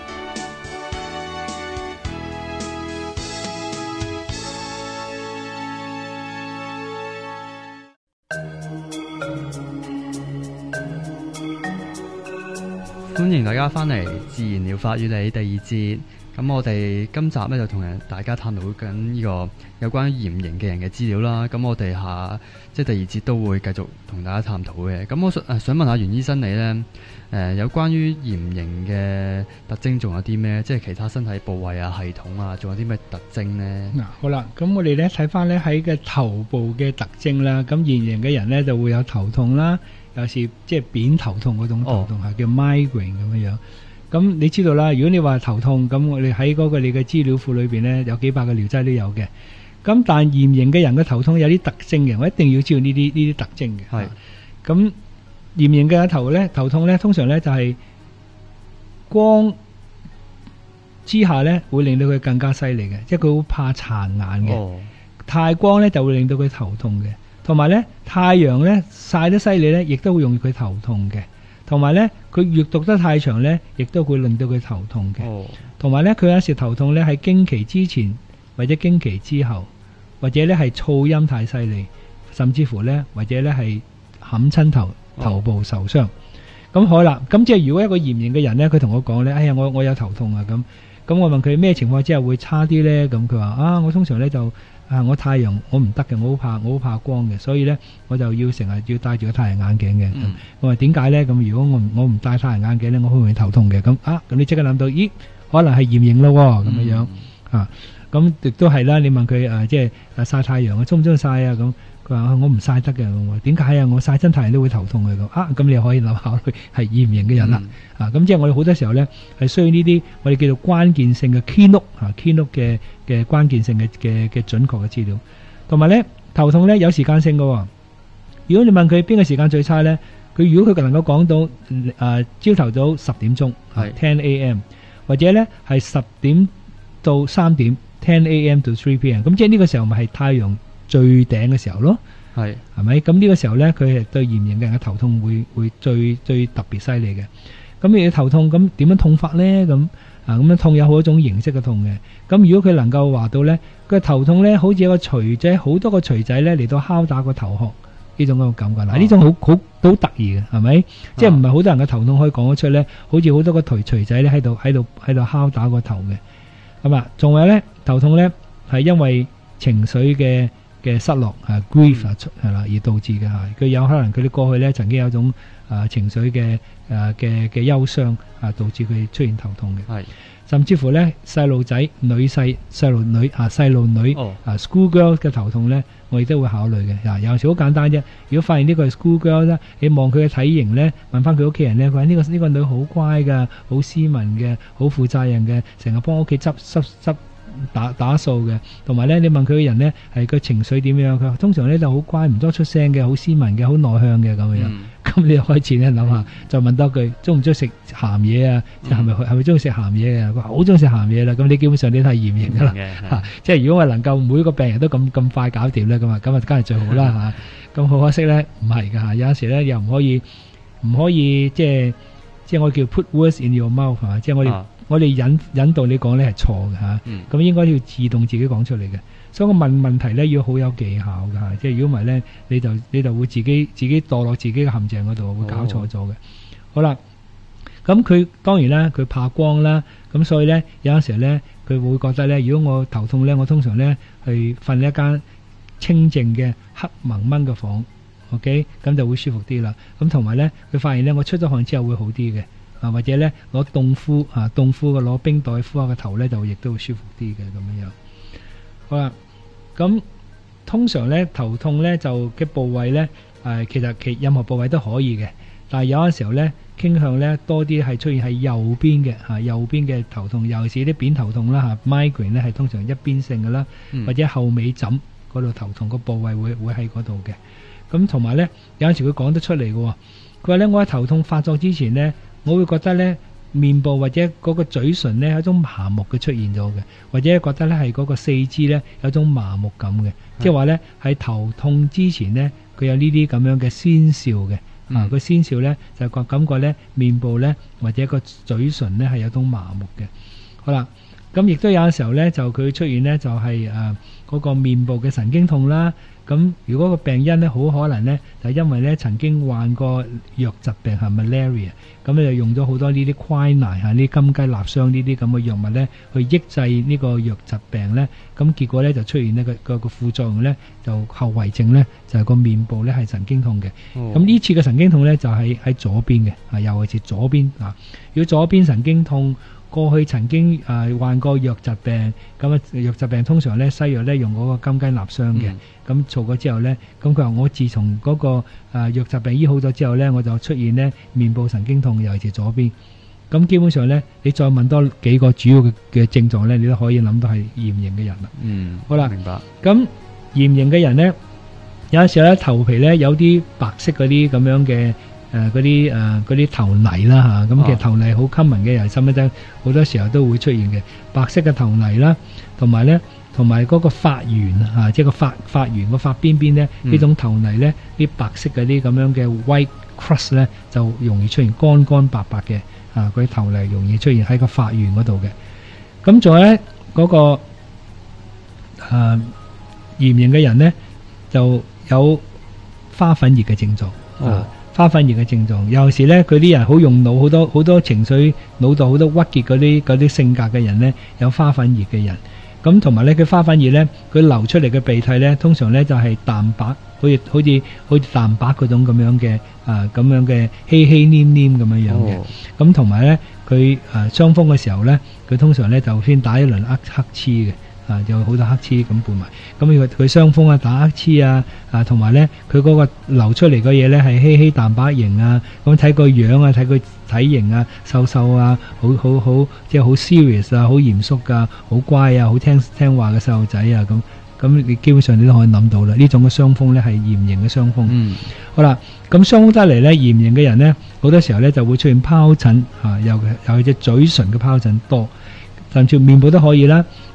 歡迎大家翻嚟自然療法與你第二節。咁我哋今集咧就同大家探討緊呢個有關於鹽型嘅人嘅資料啦。咁我哋即係第二節都會繼續同大家探討嘅。咁我想問下袁醫生你咧，有關於鹽型嘅特徵仲有啲咩？即係其他身體部位系統仲有啲咩特徵咧？ 好啦，咁我哋咧睇翻咧喺嘅頭部嘅特徵啦。咁鹽型嘅人咧就會有頭痛啦，有時即係扁頭痛嗰種頭痛叫 migraine 咁樣。咁你知道啦，如果你話頭痛，咁我哋喺嗰個你嘅資料庫裏邊呢，有幾百個療劑都有嘅。咁但鹽型嘅人嘅頭痛有啲特徵嘅，我一定要知道呢啲特徵嘅。係。咁鹽型嘅頭痛呢，通常呢就係光之下呢會令到佢更加犀利嘅，即係佢好怕殘眼嘅。太光呢就會令到佢頭痛嘅，同埋呢太陽呢曬得犀利呢，亦都會容易佢頭痛嘅。同埋咧，佢閱讀得太長咧，亦都會令到佢頭痛嘅。同埋咧，佢有時頭痛咧，喺經期之前或者經期之後，或者咧係噪音太犀利，甚至乎咧或者咧係冚親頭部受傷。咁好啦，咁即係如果一個鹽型嘅人咧，佢同我講咧，哎呀，我有頭痛啊咁。咁我問佢咩情況之下會差啲咧？咁佢話我通常咧就我太陽我唔得嘅，我好怕光嘅，所以咧我就要成日要戴住個太陽眼鏡嘅。我話點解咧？咁如果我唔戴太陽眼鏡咧，我會唔會頭痛嘅？咁咁你即刻諗到，咦，可能係鹽型咯咁樣咁亦都係啦。你問佢即係曬太陽中唔中意曬啊？咁佢話我唔曬得嘅。我話點解啊？我曬親太陽都會頭痛嘅咁。咁你又可以考慮係鹽型嘅人啦。咁即係我哋好多時候咧係需要呢啲我哋叫做關鍵性嘅 keynote 嘅關鍵性嘅準確嘅資料，同埋咧頭痛咧有時間性嘅。如果你問佢邊個時間最差咧，如果佢能夠講到朝頭早10點鐘10 a.m. 或者咧係10點到3點10 a.m. to 3 p.m. 咁即係呢個時候咪係太陽最頂嘅時候咯。係咪？咁呢個時候咧佢係對鹽型嘅人嘅頭痛會最特別犀利嘅。 咁你頭痛，咁點樣痛法咧？咁樣痛有好多種形式嘅痛嘅。咁如果佢能夠話到咧，佢頭痛咧，好似有個錘仔，好多個錘仔咧嚟到敲打個頭殼，呢種咁嘅感覺啦。呢種好突然嘅，係咪？即係唔係好多人嘅頭痛可以講得出咧？好似好多個錘仔咧喺度敲打個頭嘅。咁啊，仲有咧頭痛咧係因為情緒嘅失落grief 係啦而導致嘅嚇。佢有可能佢哋過去咧曾經有種情緒嘅憂傷導致佢出現頭痛嘅。係甚至乎咧細路仔細路女 school girl 嘅頭痛咧，我亦都會考慮嘅。有陣時好簡單啫。如果發現呢個係 school girl 咧，你望佢嘅體型咧，問翻佢屋企人咧，佢話呢個女好乖㗎，好斯文嘅，好負責任嘅，成日幫屋企執打掃嘅，同埋咧你問佢嘅人咧係個情緒點樣，佢通常咧就好乖，唔多出聲嘅，好斯文嘅，好內向嘅咁樣。咁你開始咧諗下，再問多句，中唔中意食鹹嘢啊？即係咪中意食鹹嘢啊？佢好中意食鹹嘢啦。咁你基本上你都係嚴刑噶啦。即係如果我能夠每個病人都咁快搞掂咧，咁啊梗係最好啦嚇。咁好可惜咧，唔係㗎嚇。有陣時咧又唔可以即係我叫 put words in your mouth 係嘛？即係我哋引導你講咧係錯嘅嚇。咁應該要自動自己講出嚟嘅。所以我問問題咧要好有技巧㗎，即係如果唔係咧，你就會自己墮落自己嘅陷阱嗰度，會搞錯咗嘅。好啦，咁佢當然啦，佢怕光啦，咁所以咧有陣時咧，佢會覺得咧，如果我頭痛咧，我通常咧去瞓一間清靜嘅黑蒙蒙嘅房 ，OK， 咁就會舒服啲啦。咁同埋咧，佢發現咧，我出咗汗之後會好啲嘅，或者咧攞凍敷嘅攞冰袋敷下個頭咧，就亦都會舒服啲嘅咁樣。好啦。咁通常咧頭痛咧就嘅部位咧其實任何部位都可以嘅，但係有陣時候咧傾向咧多啲係出現喺右邊嘅右邊嘅頭痛，尤其是啲扁頭痛啦migraine 咧係通常一邊性嘅啦，或者後尾枕嗰度頭痛個部位會喺嗰度嘅。咁同埋咧有陣時佢講得出嚟嘅喎，佢話咧我喺頭痛發作之前咧，我會覺得咧面部或者嗰個嘴唇咧有一種麻木嘅出現咗嘅，或者覺得咧係嗰個四肢咧有一種麻木感嘅，即係話咧喺頭痛之前咧佢有呢啲咁樣嘅先兆嘅，個先兆咧就感覺咧面部咧或者個嘴唇咧係有種麻木嘅。好啦，咁亦都有時候咧就佢出現咧就係嗰個面部嘅神經痛啦。咁如果個病因咧好可能咧就因為咧曾經患過瘧疾病係 malaria， 咁咧就用咗好多呢啲 quinine 呢金雞納霜呢啲咁嘅藥物咧去抑制呢個瘧疾病咧，咁結果咧就出現呢個副作用咧就後遺症咧就係個面部咧係神經痛嘅。咁呢次嘅神經痛咧就係喺左邊嘅，尤其是左邊如果左邊神經痛過去曾經患過瘧疾病，咁瘧疾病通常咧西藥咧用嗰個金雞納霜嘅，咁做過之後咧，咁佢話我自從嗰個瘧疾病醫好咗之後咧，我就出現咧面部神經痛，尤其是左邊。咁基本上咧，你再問多幾個主要嘅症狀咧，你都可以諗到係炎型嘅人啦。好啦，明白。咁炎型嘅人咧，有陣時咧頭皮咧有啲白色嗰啲咁樣嘅。嗰啲頭泥啦嚇，咁其實頭泥好 common 嘅，人心咧好多時候都會出現嘅白色嘅頭泥啦，同埋嗰個髮緣即係個髮緣個髮邊邊咧呢種頭泥咧，啲白色嗰啲咁樣嘅 white crust 咧就容易出現乾乾白白嘅嗰啲頭泥容易出現喺個髮緣嗰度嘅。咁仲有咧嗰個炎型嘅人咧就有花粉熱嘅症狀花粉熱嘅症狀，有時咧佢啲人好用腦，好多情緒，腦度好多鬱結嗰啲性格嘅人咧，有花粉熱嘅人。咁同埋咧，佢花粉熱咧，佢流出嚟嘅鼻涕咧，通常咧就係淡白，好似淡白嗰種咁樣嘅咁樣嘅稀黏黏咁樣嘅。咁同埋咧，佢傷風嘅時候咧，佢通常咧就先打一輪黑黐嘅。有好多黑黐咁伴埋，咁佢傷風打黑黐同埋咧佢嗰個流出嚟嘅嘢咧係稀淡白型咁睇個樣睇佢體型瘦好即係好 serious 好嚴肅噶，好乖好聽話嘅細路仔咁你基本上你都可以諗到啦。呢種嘅傷風咧係炎型嘅傷風。好啦，咁傷風得嚟咧，炎型嘅人咧好多時候咧就會出現疱疹尤其隻嘴唇嘅疱疹多。甚至面部都可以啦，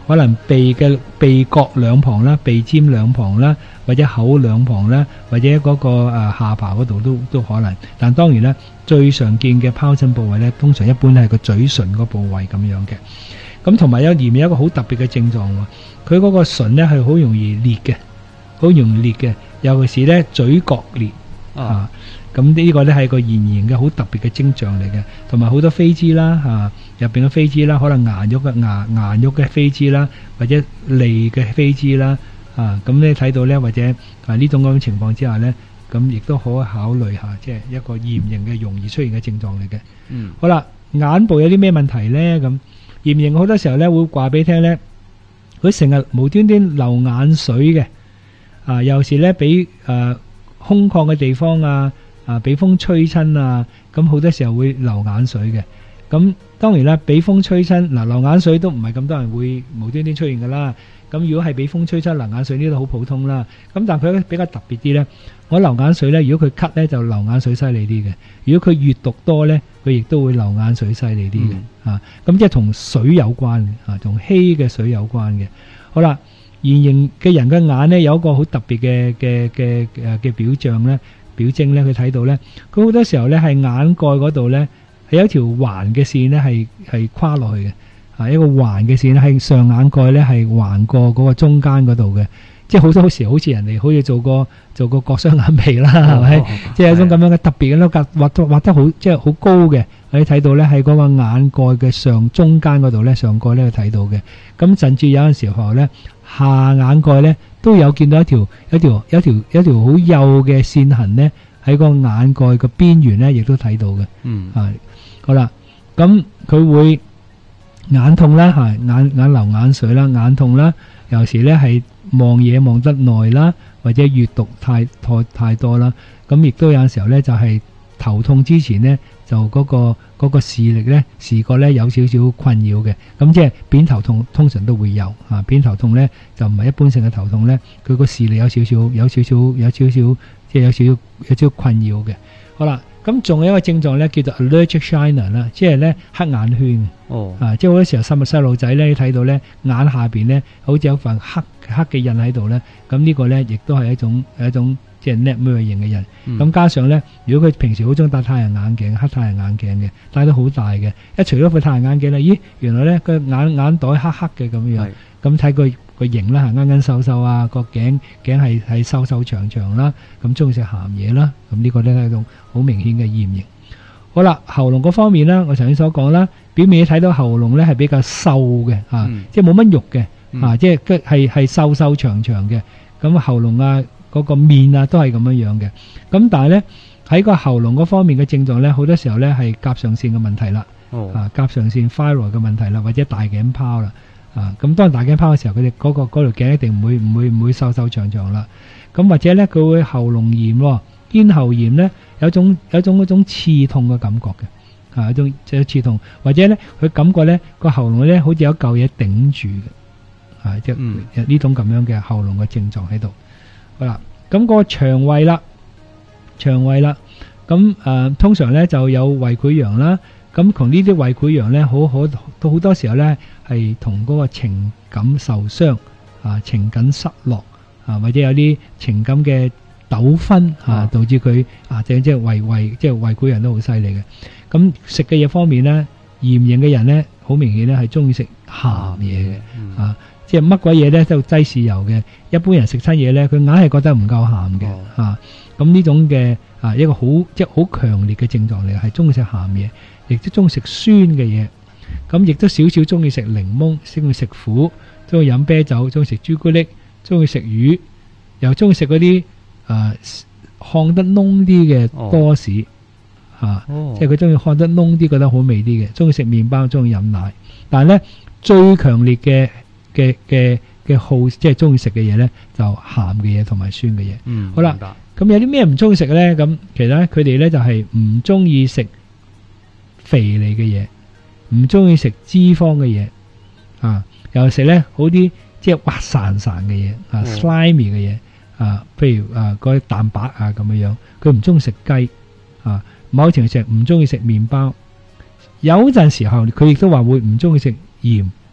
可能鼻角兩旁啦、鼻尖兩旁啦，或者口兩旁啦，或者嗰個下巴嗰度都可能。但當然啦，最常見嘅疱疹部位咧，通常一般係個嘴唇個部位咁樣嘅。咁同埋有裡面有一個好特別嘅症狀喎，佢嗰個唇咧係好容易裂嘅，好容易裂嘅，尤其是咧嘴角裂啊。咁呢個咧係個現然嘅好特別嘅徵象嚟嘅，同埋好多飛滋啦入邊嘅飛滋啦，可能牙肉嘅飛滋啦，或者脷嘅飛滋啦咁你睇到咧，或者呢種咁嘅情況之下咧，咁亦都可以考慮下，即係一個炎型嘅容易出現嘅症狀嚟嘅。好啦，眼部有啲咩問題咧？咁炎型好多時候咧會話俾你聽咧，佢成日無端端流眼水嘅有時咧俾空曠嘅地方俾風吹親咁好多時候會流眼水嘅。咁當然啦，俾風吹親流眼水都唔係咁多人會無端端出現噶啦。咁如果係俾風吹親流眼水呢，都好普通啦。咁但佢比較特別啲呢，我流眼水呢，如果佢咳呢，就流眼水犀利啲嘅。如果佢閱讀多呢，佢亦都會流眼水犀利啲嘅。咁即係同水有關嘅，同稀嘅水有關嘅。好啦，圓形嘅人嘅眼呢，有一個好特別嘅表徵呢，佢睇到呢，佢好多時候呢係眼蓋嗰度呢，係有一條橫嘅線呢係跨落去嘅，一個橫嘅線係上眼蓋呢係橫過嗰個中間嗰度嘅，即係好多時好似人哋好似做個割雙眼皮啦，係咪？即係有種咁樣嘅特別嘅畫得好，即係好高嘅，你睇到呢喺嗰個眼蓋嘅上中間嗰度呢，上蓋呢睇到嘅。咁甚至有陣時候呢，下眼蓋呢都有見到一條好幼嘅線痕呢，喺個眼蓋個邊緣呢亦都睇到嘅。好啦，咁佢會眼痛啦，眼流眼水啦，眼痛啦，有時呢係望嘢望得耐啦，或者閱讀太多啦，咁亦都有陣時候呢就係頭痛之前呢，就嗰個視力呢，視覺呢有少少困擾嘅。咁即係扁頭痛通常都會有扁頭痛呢就唔係一般性嘅頭痛呢，佢個視力有少少即係有少少困擾嘅。好啦，咁仲有一個症狀呢，叫做 allergic shiner 啦，即係呢黑眼圈。即係好多時候細路仔呢睇到呢眼下邊呢好似有份黑嘅印喺度呢，咁呢個呢亦都係一種即係 Nightmare 型嘅人。咁加上呢，如果佢平時好中意戴太陽眼鏡，黑太陽眼鏡嘅，戴得好大嘅，一除咗副太陽眼鏡呢，咦，原來呢個眼袋黑黑嘅咁樣。咁睇佢個型啦，係啱瘦瘦個頸係瘦瘦長長啦，咁中意食鹹嘢啦，咁呢個呢係一種好明顯嘅炎型。好啦，喉嚨嗰方面啦，我頭先所講啦，表面你睇到喉嚨呢係比較瘦嘅即係冇乜肉嘅即係瘦瘦長長嘅。咁喉嚨嗰個面都係咁樣嘅。咁但係呢，喺個喉嚨嗰方面嘅症狀呢，好多時候呢係甲狀腺嘅問題啦，甲狀腺 thyroid 嘅問題啦，或者大頸泡啦。咁當大頸泡嘅時候，佢哋嗰條頸一定唔會瘦瘦長長啦。咁或者呢，佢會喉嚨炎、咽喉炎呢，有種嗰種刺痛嘅感覺嘅，一種刺痛，或者呢，佢感覺呢個喉嚨呢好似有嚿嘢頂住嘅，即係呢種咁樣嘅喉嚨嘅症狀喺度。好啦，咁個腸胃啦，咁通常呢就有胃潰瘍啦。咁同呢啲胃潰瘍呢，好多時候呢係同嗰個情感受傷情感失落或者有啲情感嘅糾紛導致佢即係胃潰瘍都好犀利嘅。咁食嘅嘢方面呢，炎型嘅人呢，好明顯呢係中意食鹹嘢嘅即係乜鬼嘢呢都擠豉油嘅。一般人食親嘢呢，佢硬係覺得唔夠鹹嘅咁呢種嘅一個好強烈嘅症狀嚟，係中意食鹹嘢，亦都中意食酸嘅嘢。咁亦都少少中意食檸檬，中意食苦，中意飲啤酒，中意食朱古力，中意食魚，又中意食嗰啲烘得燶啲嘅多士即係佢中意烘得燶啲，覺得好味啲嘅，中意食麵包，中意飲奶。但係呢，最強烈嘅好即係中意食嘅嘢呢，就鹹嘅嘢同埋酸嘅嘢。好啦，咁有啲咩唔中意食呢？咁其實呢，佢哋呢就係唔中意食肥膩嘅嘢，唔中意食脂肪嘅嘢又食呢好啲即係滑潺潺嘅嘢slimy 嘅嘢譬如嗰啲蛋白咁樣，佢唔中意食雞某程度上唔中意食麵包。有陣時候佢亦都話會唔中意食鹽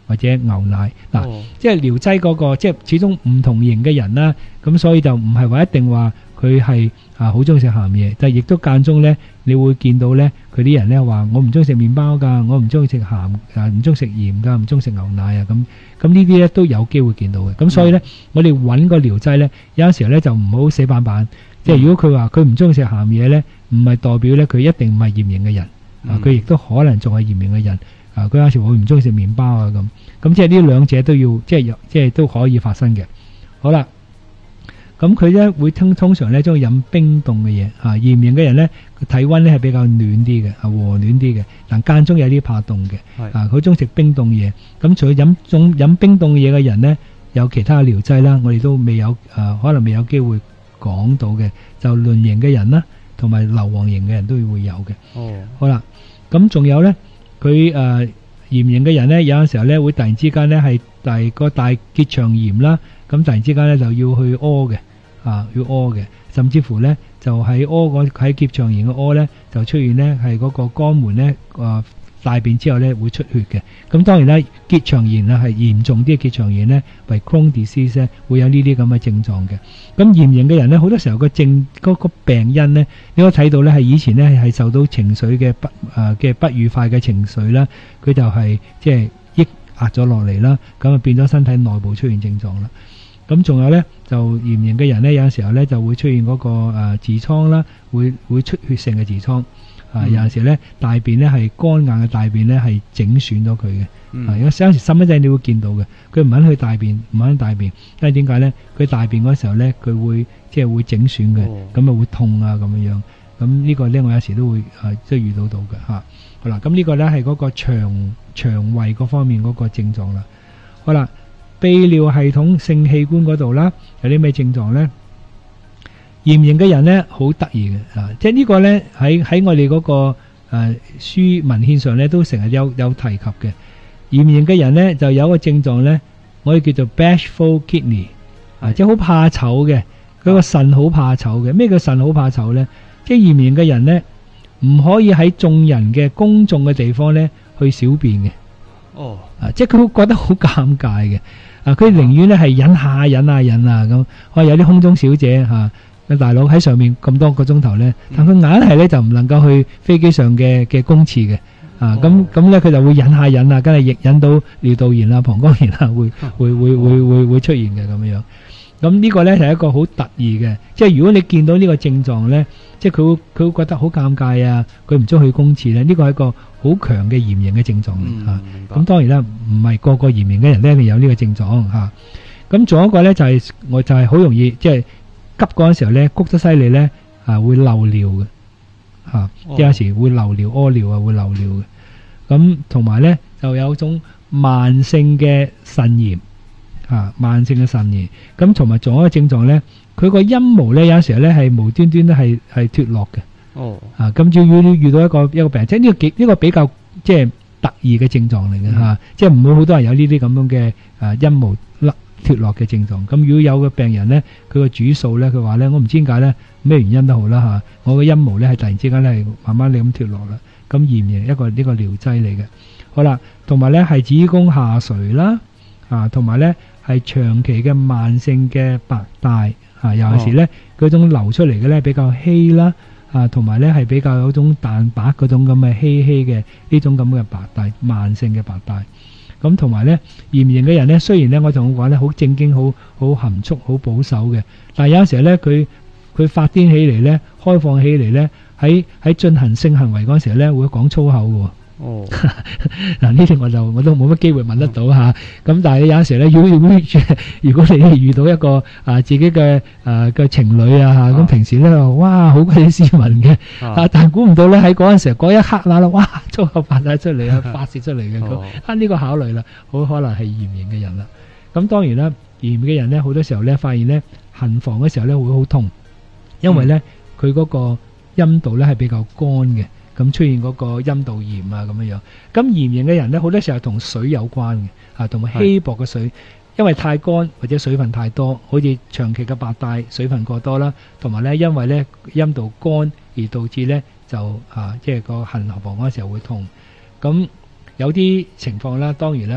或者牛奶嗱，即係療劑嗰個，即係始終唔同型嘅人啦，咁所以就唔係話一定話佢係好中意食鹹嘢，但係亦都間中咧，你會見到咧佢啲人咧話我唔中意食麵包㗎，我唔中意食鹹唔中意食鹽㗎，唔中意食牛奶啊咁呢啲咧都有機會見到嘅。咁所以咧，我哋揾個療劑咧，有陣時候咧就唔好死板板，即係如果佢話佢唔中意食鹹嘢咧，唔係代表咧佢一定唔係嚴型嘅人，佢亦都可能仲係嚴型嘅人。佢有時會唔中意食麵包啊咁即係呢兩者都要即係都可以發生嘅。好啦，咁佢咧會通常咧中意飲冰凍嘅嘢嚴型嘅人咧體温咧係比較暖啲嘅和暖啲嘅，但間中有啲怕凍嘅佢中意食冰凍嘢。咁除咗飲冰凍嘢嘅人咧，有其他嘅療劑啦，我哋都未有可能未有機會講到嘅，就卵型嘅人啦，同埋硫磺型嘅人都會有嘅。好啦，咁仲有咧。佢炎型嘅人咧，有陣時候咧會突然之間咧係大結腸炎啦，咁突然之間咧就要去屙嘅，要屙嘅，甚至乎咧就喺結腸炎嘅屙咧就出現咧係嗰個肛門咧大便之後咧會出血嘅。咁當然啦，結腸炎啊係嚴重啲嘅結腸炎咧，為 Crohn disease 咧會有呢啲咁嘅症狀嘅。咁炎型嘅人咧，好多時候個病因咧，你可以睇到咧係以前咧係受到情緒嘅不愉快嘅情緒啦，佢就係即係抑壓咗落嚟啦，咁啊變咗身體內部出現症狀啦。咁仲有咧就炎型嘅人咧，有陣時候咧就會出現嗰個痔瘡啦，會出血性嘅痔瘡。有陣時咧大便咧係乾硬嘅大便咧係整損咗佢嘅。有時深一陣你會見到嘅，佢唔肯去大便，因為點解咧？佢大便嗰時候咧，佢會即係會整損嘅，咁啊會痛啊咁樣。咁呢個咧我有時都會即係遇到嘅嚇。好啦，咁呢個咧係嗰個腸胃嗰方面嗰個症狀啦。好啦，泌尿系統性器官嗰度啦，有啲咩症狀咧？炎型嘅人咧好得意嘅，即係呢個咧喺我哋嗰個書文獻上咧都成日有提及嘅。炎型嘅人咧就有一個症狀咧，我哋叫做 bashful kidney，即係好怕醜嘅，佢個腎好怕醜嘅。咩叫腎好怕醜咧？即係炎型嘅人咧唔可以喺眾人嘅公眾嘅地方咧去小便嘅。即係佢會覺得好尷尬嘅。佢寧願咧係忍下咁。有啲空中小姐大佬喺上面咁多個鐘頭咧，但佢硬係咧就唔能夠去飛機上嘅公廁嘅。咁咧佢就會忍下，梗係亦忍到尿道炎啊、膀胱炎啊，會出現嘅咁樣。咁呢個咧係一個好特異嘅，即係如果你見到呢個症狀咧，即係佢會覺得好尷尬啊，佢唔中意去公廁咧，呢個係一個好強嘅炎型嘅症狀嚇。咁當然啦，唔係個個炎型嘅人咧你有呢個症狀嚇。咁仲有一個咧就係好容易即係急嗰陣時候咧，谷得犀利咧會漏尿嘅。即係有時會漏尿、屙尿啊，會漏尿嘅。咁同埋咧就有一種慢性嘅腎炎，慢性嘅腎炎。咁同埋仲有一個症狀咧，佢個陰毛咧有時候咧係無端端咧係脫落嘅。咁就要遇到一個病，即係呢個比較即係特異嘅症狀嚟嘅。即係唔會好多人有呢啲咁樣嘅陰毛脫落嘅症狀。咁如果有個病人咧，佢個主訴咧，佢話咧，我唔知點解咧，咩原因都好啦我個陰毛咧係突然之間咧係慢慢咁脫落啦。咁炎型一個呢個療劑嚟嘅。好啦，同埋咧係子宮下垂啦，同埋咧係長期嘅慢性嘅白帶，有時咧嗰種流出嚟嘅咧比較稀啦，同埋咧係比較有種蛋白嗰種咁嘅稀嘅呢種咁嘅白帶，慢性嘅白帶。咁同埋咧炎型嘅人咧，雖然咧我同佢講咧好正經、好含蓄、好保守嘅，但係有時候咧佢發癲起嚟咧，開放起嚟咧，喺進行性行為嗰陣時候咧會講粗口嘅。嗱呢啲我都冇乜機會問得到嚇。咁但係有陣時咧，如果你遇到一個自己嘅情侶咁平時咧哇好鬼斯文嘅，但係估唔到咧喺嗰陣時嗰一刻啦，哇粗口發晒出嚟發泄出嚟嘅。呢個考慮啦，好可能係炎型嘅人啦。咁當然啦，炎型嘅人咧好多時候咧發現咧行房嘅時候咧會好痛，因為咧佢嗰個陰道咧係比較乾嘅。咁出現嗰個陰道炎咁樣。咁炎型嘅人咧，好多時候同水有關嘅，同埋稀薄嘅水，因為太乾或者水分太多，好似長期嘅白帶水分過多啦，同埋咧因為咧陰道乾而導致咧就即係個行房嗰時候會痛。咁有啲情況啦，當然啦，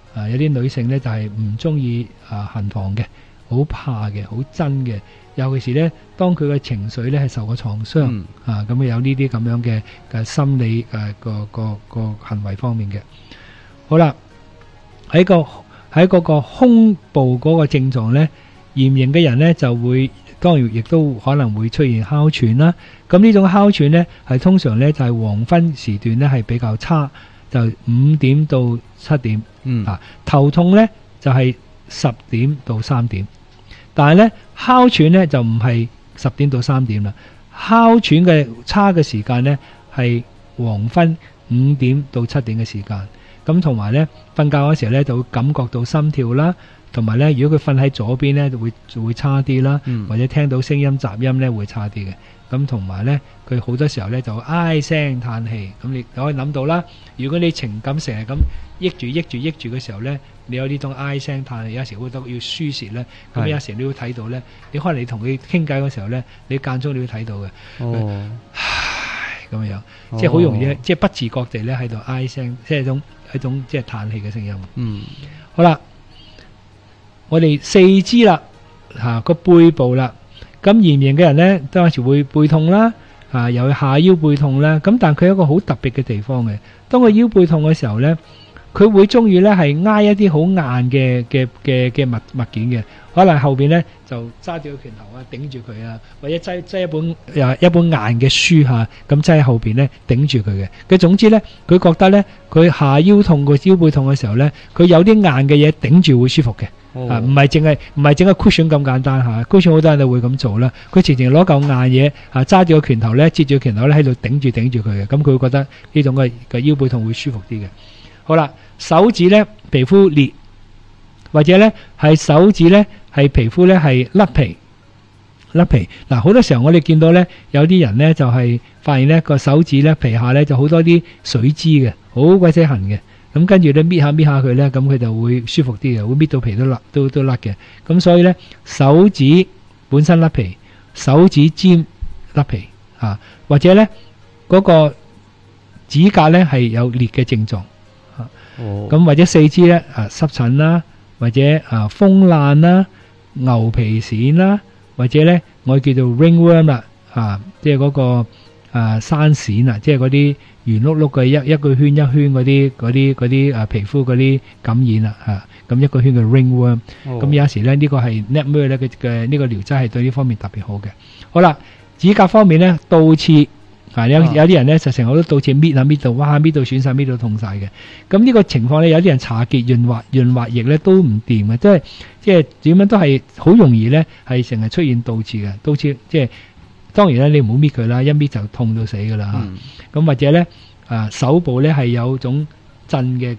有啲女性呢就係唔中意行房嘅，好怕嘅，好憎嘅。尤其是呢，當佢嘅情緒呢係受過創傷咁有呢啲咁樣嘅心理個行為方面嘅。好啦，喺嗰個胸部嗰個症狀呢，嚴型嘅人呢就會當然亦都可能會出現哮喘啦。咁呢種哮喘呢係通常呢就係黃昏時段呢係比較差，就5點到7點。頭痛呢就係10點到3點。但係呢，哮喘呢就唔係10點到3點啦。哮喘嘅差嘅時間呢係黃昏5點到7點嘅時間。咁同埋呢，瞓覺嗰時候呢就會感覺到心跳啦，同埋呢，如果佢瞓喺左邊呢就會差啲啦，或者聽到聲音雜音呢會差啲嘅。咁同埋呢，佢好多時候呢就唉聲嘆氣。咁你可以諗到啦，如果你情感成日咁抑住嘅時候呢，你有呢種唉聲嘆氣，有時會都要輸泄呢。咁有時你會睇到呢，你可能你同佢傾偈嗰時候呢，你間中你會睇到嘅。咁樣，即係好容易即係不自覺地呢喺度唉聲，即係一種即係嘆氣嘅聲音。好啦，我哋四肢啦，個背部啦。咁嚴型嘅人呢，都有時會背痛啦，又下腰背痛啦。咁但佢有一個好特別嘅地方嘅，當佢腰背痛嘅時候呢，佢會中意呢係挨一啲好硬嘅物件嘅，可能後邊呢就揸住個拳頭頂住佢啊，或者擠一本硬嘅書咁擠喺後邊呢頂住佢嘅。佢總之呢，佢覺得呢，佢下腰痛個腰背痛嘅時候呢，佢有啲硬嘅嘢頂住會舒服嘅。唔係淨係 cushion 咁簡單cushion 好多人都會咁做啦。佢直情攞嚿硬嘢揸住個拳頭呢，接住個拳頭呢喺度頂住佢嘅，咁佢會覺得呢種嘅腰背痛會舒服啲嘅。好啦，手指呢皮膚裂，或者呢係手指呢係皮膚呢係甩皮。嗱，好多時候我哋見到呢，有啲人呢就係發現呢個手指呢皮下呢就好多啲水脂嘅，好鬼死痕嘅。咁跟住咧搣下佢咧，咁佢就會舒服啲嘅，會搣到皮都甩嘅。咁所以咧，手指本身甩皮，手指尖甩皮或者咧嗰個指甲咧係有裂嘅症狀咁或者四肢咧濕疹啦，或者風爛啦、牛皮癬啦，或者咧我叫做 ringworm 啦即係嗰個山癬啊，即係嗰啲圓碌碌嘅一個圈一圈嗰啲皮膚嗰啲感染啦咁一個圈嘅 ringworm。咁有時咧呢個係 Netmer 咧嘅呢個療劑係對呢方面特別好嘅。好啦，指甲方面咧，倒刺有啲人咧就成日好多倒刺搣到，哇搣到損晒，搣到痛晒嘅。咁呢個情況咧，有啲人搽潔潤滑液咧都唔掂嘅，即係點樣都係好容易咧係成日出現倒刺嘅。倒刺即係當然咧，你唔好搣佢啦，一搣就痛到死噶啦咁或者咧手部咧係有種震嘅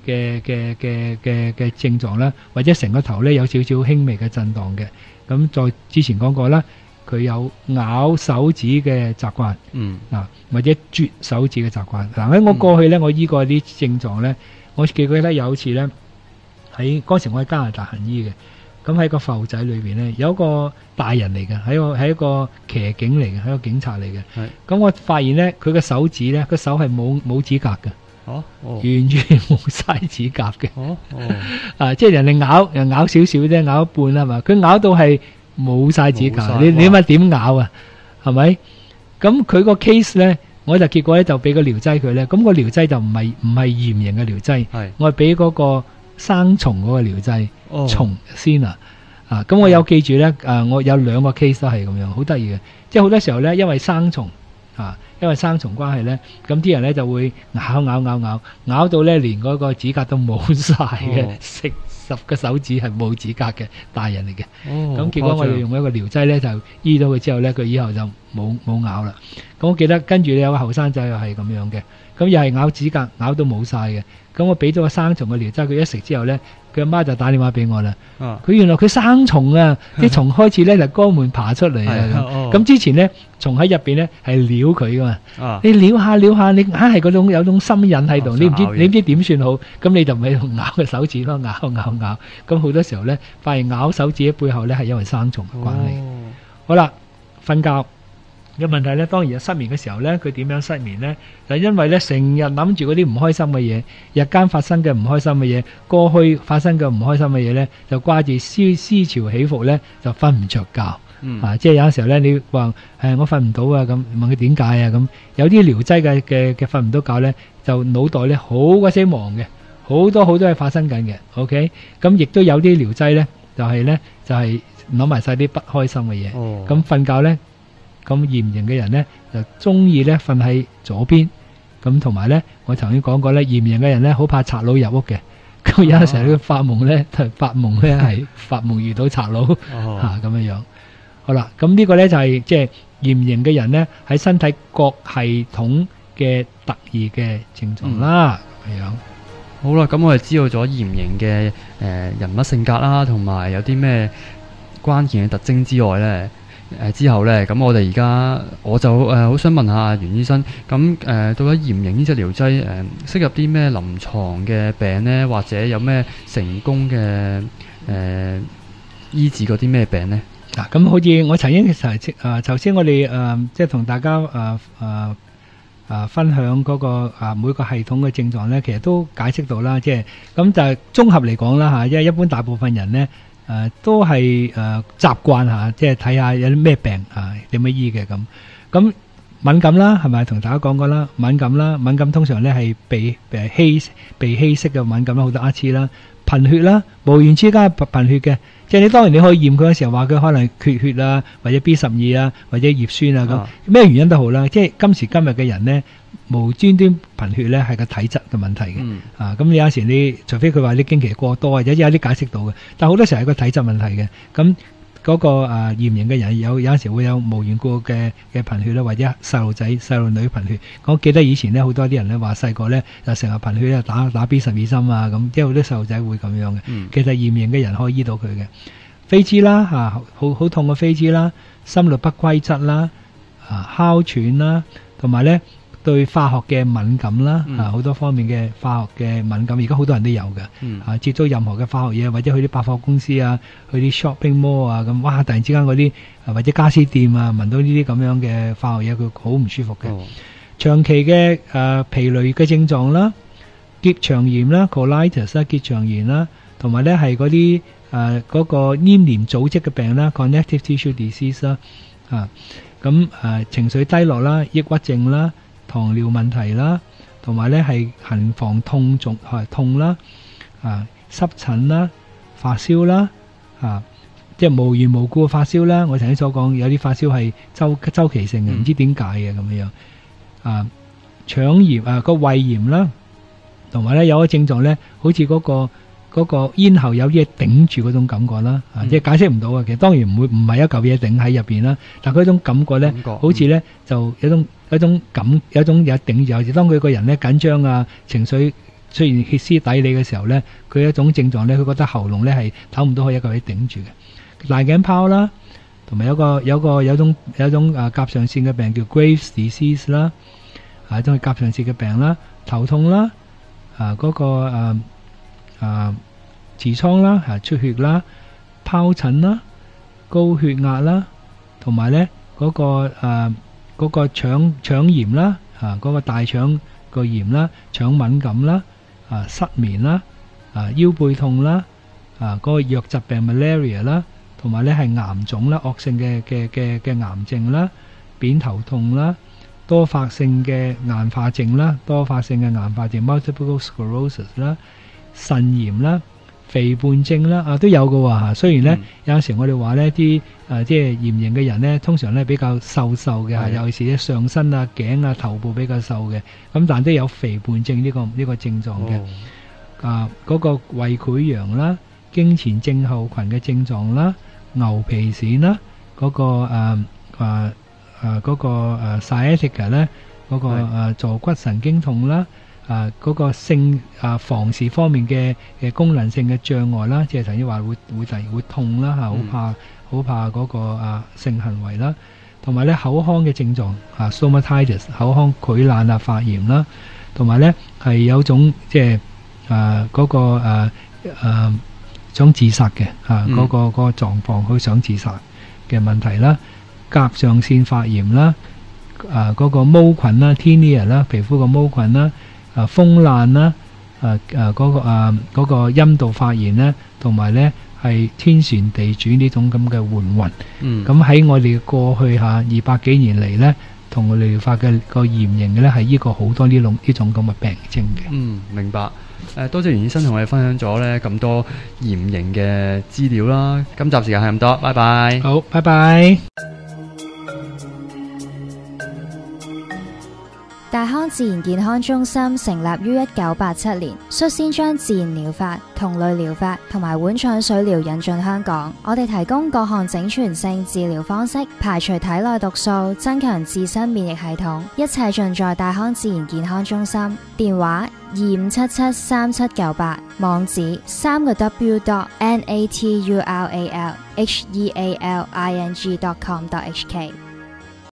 症狀啦，或者成個頭咧有少少輕微嘅震盪嘅。咁再之前講過啦，佢有咬手指嘅習慣，或者啜手指嘅習慣。喺我過去咧，我醫過啲症狀咧，我記得有一次咧喺嗰時我喺加拿大行醫嘅。咁喺個埠仔裏邊咧，有一個大人嚟嘅，係一個騎警嚟嘅，係一個警察嚟嘅。咁我發現咧，佢嘅手指咧，個手係冇指甲嘅，完全冇晒指甲嘅。即係人哋咬少少啫，咬一半啦嘛，佢咬到係冇晒指甲。你諗下點咬啊？係咪？咁佢個 case 咧，我就結果咧就俾個療劑佢咧。咁個療劑就唔係嚴刑嘅療劑，我係俾嗰個生蟲嗰個療劑。蟲先咁我有記住咧，我有2個 case 都係咁樣，好得意嘅。即係好多時候咧，因為生蟲關係咧，咁啲人咧就會咬到咧連嗰個指甲都冇晒嘅，10個手指係冇指甲嘅大人嚟嘅。咁結果我哋用一個療劑咧就醫到佢之後咧，佢以後就冇咬啦。咁我記得跟住有個後生仔又係咁樣嘅，咁又係咬指甲咬到冇晒嘅。咁我俾咗個生蟲嘅療劑，佢一食之後咧，佢阿媽就打電話俾我啦。佢原來佢生蟲啊，啲蟲開始咧就肛門爬出嚟啊。咁之前咧，蟲喺入邊咧係撩佢噶嘛。你撩下，你硬係嗰種有種心癮喺度，你唔知點算好。咁你就咪咬個手指咯，咬。咁好多時候咧，發現咬手指嘅背後咧係因為生蟲嘅關係。好啦，瞓覺嘅問題咧，當然失眠嘅時候咧，佢點樣失眠咧？就因為咧成日諗住嗰啲唔開心嘅嘢，日間發生嘅唔開心嘅嘢，過去發生嘅唔開心嘅嘢咧，就掛住思潮起伏咧，就瞓唔着覺。即係有陣時候咧，你話我瞓唔到啊，咁問佢點解啊？咁有啲療劑嘅瞓唔到覺咧，就腦袋咧好鬼死忙嘅，好多嘢發生緊嘅。OK， 咁亦都有啲療劑咧，就係諗埋晒啲不開心嘅嘢。咁瞓覺咧，咁嚴型嘅人咧就中意咧瞓喺左邊。咁同埋咧，我曾經講過咧，嚴型嘅人咧好怕賊佬入屋嘅。咁有陣時候佢發夢咧，係發夢遇到賊佬咁樣樣。好啦，咁呢個咧就係即係嚴型嘅人咧喺身體各系統嘅特異嘅症狀啦，咁樣。 好啦，咁我哋知道咗嚴型嘅人物性格啦，同埋有啲咩關鍵嘅特徵之外咧，之後咧，咁我哋而家我就好想問下袁醫生，咁到底嚴型呢隻療劑適合啲咩臨床嘅病咧，或者有咩成功嘅醫治嗰啲咩病咧？ 嗱，咁好似我曾經頭先我哋即係同大家分享嗰個每個系統嘅症狀咧，其實都解釋到啦，即係咁就係綜合嚟講啦嚇，因為一般大部分人咧都係習慣嚇，即係睇下有啲咩病點樣醫嘅咁。咁敏感啦，係咪同大家講過啦？敏感通常咧係被稀釋嘅敏感啦，好多次啦。貧血啦，無緣之間貧血嘅，即係你當然你可以驗佢嘅時候話佢可能缺血啊，或者 B12啊，或者葉酸啊咁，咩原因都好啦。即係今時今日嘅人咧，無端端貧血咧係個體質嘅問題嘅。咁你有時你除非佢話你經期過多，或者有啲解釋到嘅，但好多時候係個體質問題嘅。咁嗰個嚴型嘅人有陣時會有無緣故嘅貧血啦，或者細路女貧血。我記得以前咧好多啲人咧話細個咧就成日貧血咧打 B12 針啊咁，即係好多細路仔會咁樣嘅。其實嚴型嘅人可以醫到佢嘅。飛滋啦好痛嘅飛滋啦，心律不規則啦，哮喘啦，同埋咧對化學嘅敏感啦，好多方面嘅化學嘅敏感，而家好多人都有嘅。接觸任何嘅化學嘢，或者去啲百貨公司啊，去啲 shopping mall 啊，咁哇！突然之間嗰啲或者家私店啊，聞到呢啲咁樣嘅化學嘢，佢好唔舒服嘅。長期嘅疲累嘅症狀啦，結腸炎啦 ，colitis 啦，結腸炎啦，同埋咧係嗰啲嗰個黏連組織嘅病啦 ，connective tissue disease 啦，咁情緒低落啦，抑鬱症啦。糖尿問題啦，同埋咧係行房痛啦，濕疹啦，發燒啦，即係無緣無故嘅發燒啦。我曾經所講有啲發燒係周期性嘅，唔知點解嘅咁樣。腸炎個胃炎啦，同埋咧有個症狀咧，好似嗰個咽喉有嘢頂住嗰種感覺啦，即係解釋唔到嘅。其實當然唔係一嚿嘢頂喺入邊啦，但係嗰種感覺咧，好似咧就有種嘢頂住。有時當佢個人咧緊張啊，情緒出現歇斯底里嘅時候咧，佢有一種症狀咧，佢覺得喉嚨咧係唞唔到，可以一嚿嘢頂住嘅。大頸泡啦，同埋有種甲狀腺嘅病叫 Graves disease 啦，一種係甲狀腺嘅病啦，頭痛啦，痔瘡啦，出血啦，疱疹啦，高血壓啦，同埋咧嗰個腸炎啦，嗰個大腸個炎啦，腸敏感啦，失眠啦，腰背痛啦，嗰個瘧疾病 malaria 啦，同埋咧係癌腫啦，惡性嘅癌症啦，扁頭痛啦，多發性嘅硬化症啦，multiple sclerosis 啦，腎炎啦，肥胖症啦，都有嘅喎。雖然咧有陣時我哋話呢啲即係嚴型嘅人咧，通常咧比較瘦嘅，尤其是咧上身啊、頸啊、頭部比較瘦嘅，咁但都有肥胖症呢個症狀嘅。嗰個胃潰瘍啦、經前症候群嘅症狀啦、牛皮癬啦、嗰個sciatica 咧，嗰個坐骨神經痛啦。嗰個性房事方面嘅功能性嘅障礙啦，即係頭先話會痛啦，好怕嗰個性行為啦，同埋咧口腔嘅症狀stomatitis 口腔潰爛發炎啦，同埋咧係有種即係嗰個想自殺嘅嗰個狀況，好想自殺嘅問題啦， 甲狀腺發炎啦，嗰個毛菌啦 tinea 啦，皮膚個毛菌啦，風爛啦，嗰個陰道發炎咧，同埋咧係天旋地轉呢種咁嘅換暈。咁喺我哋過去200幾年嚟咧，同我哋療法嘅個嚴刑嘅咧係醫過好多呢種咁嘅病症嘅。 明白。多謝袁醫生同我哋分享咗咧咁多嚴刑嘅資料啦。今集時間係咁多，拜拜。 好，拜拜。 大康自然健康中心成立於1987年，率先將自然療法、同類療法同埋碗腸水療引進香港。我哋提供各項整全性治療方式，排除體內毒素，增強自身免疫系統，一切盡在大康自然健康中心。電話25773798，網址3w.naturalhealing.com.hk。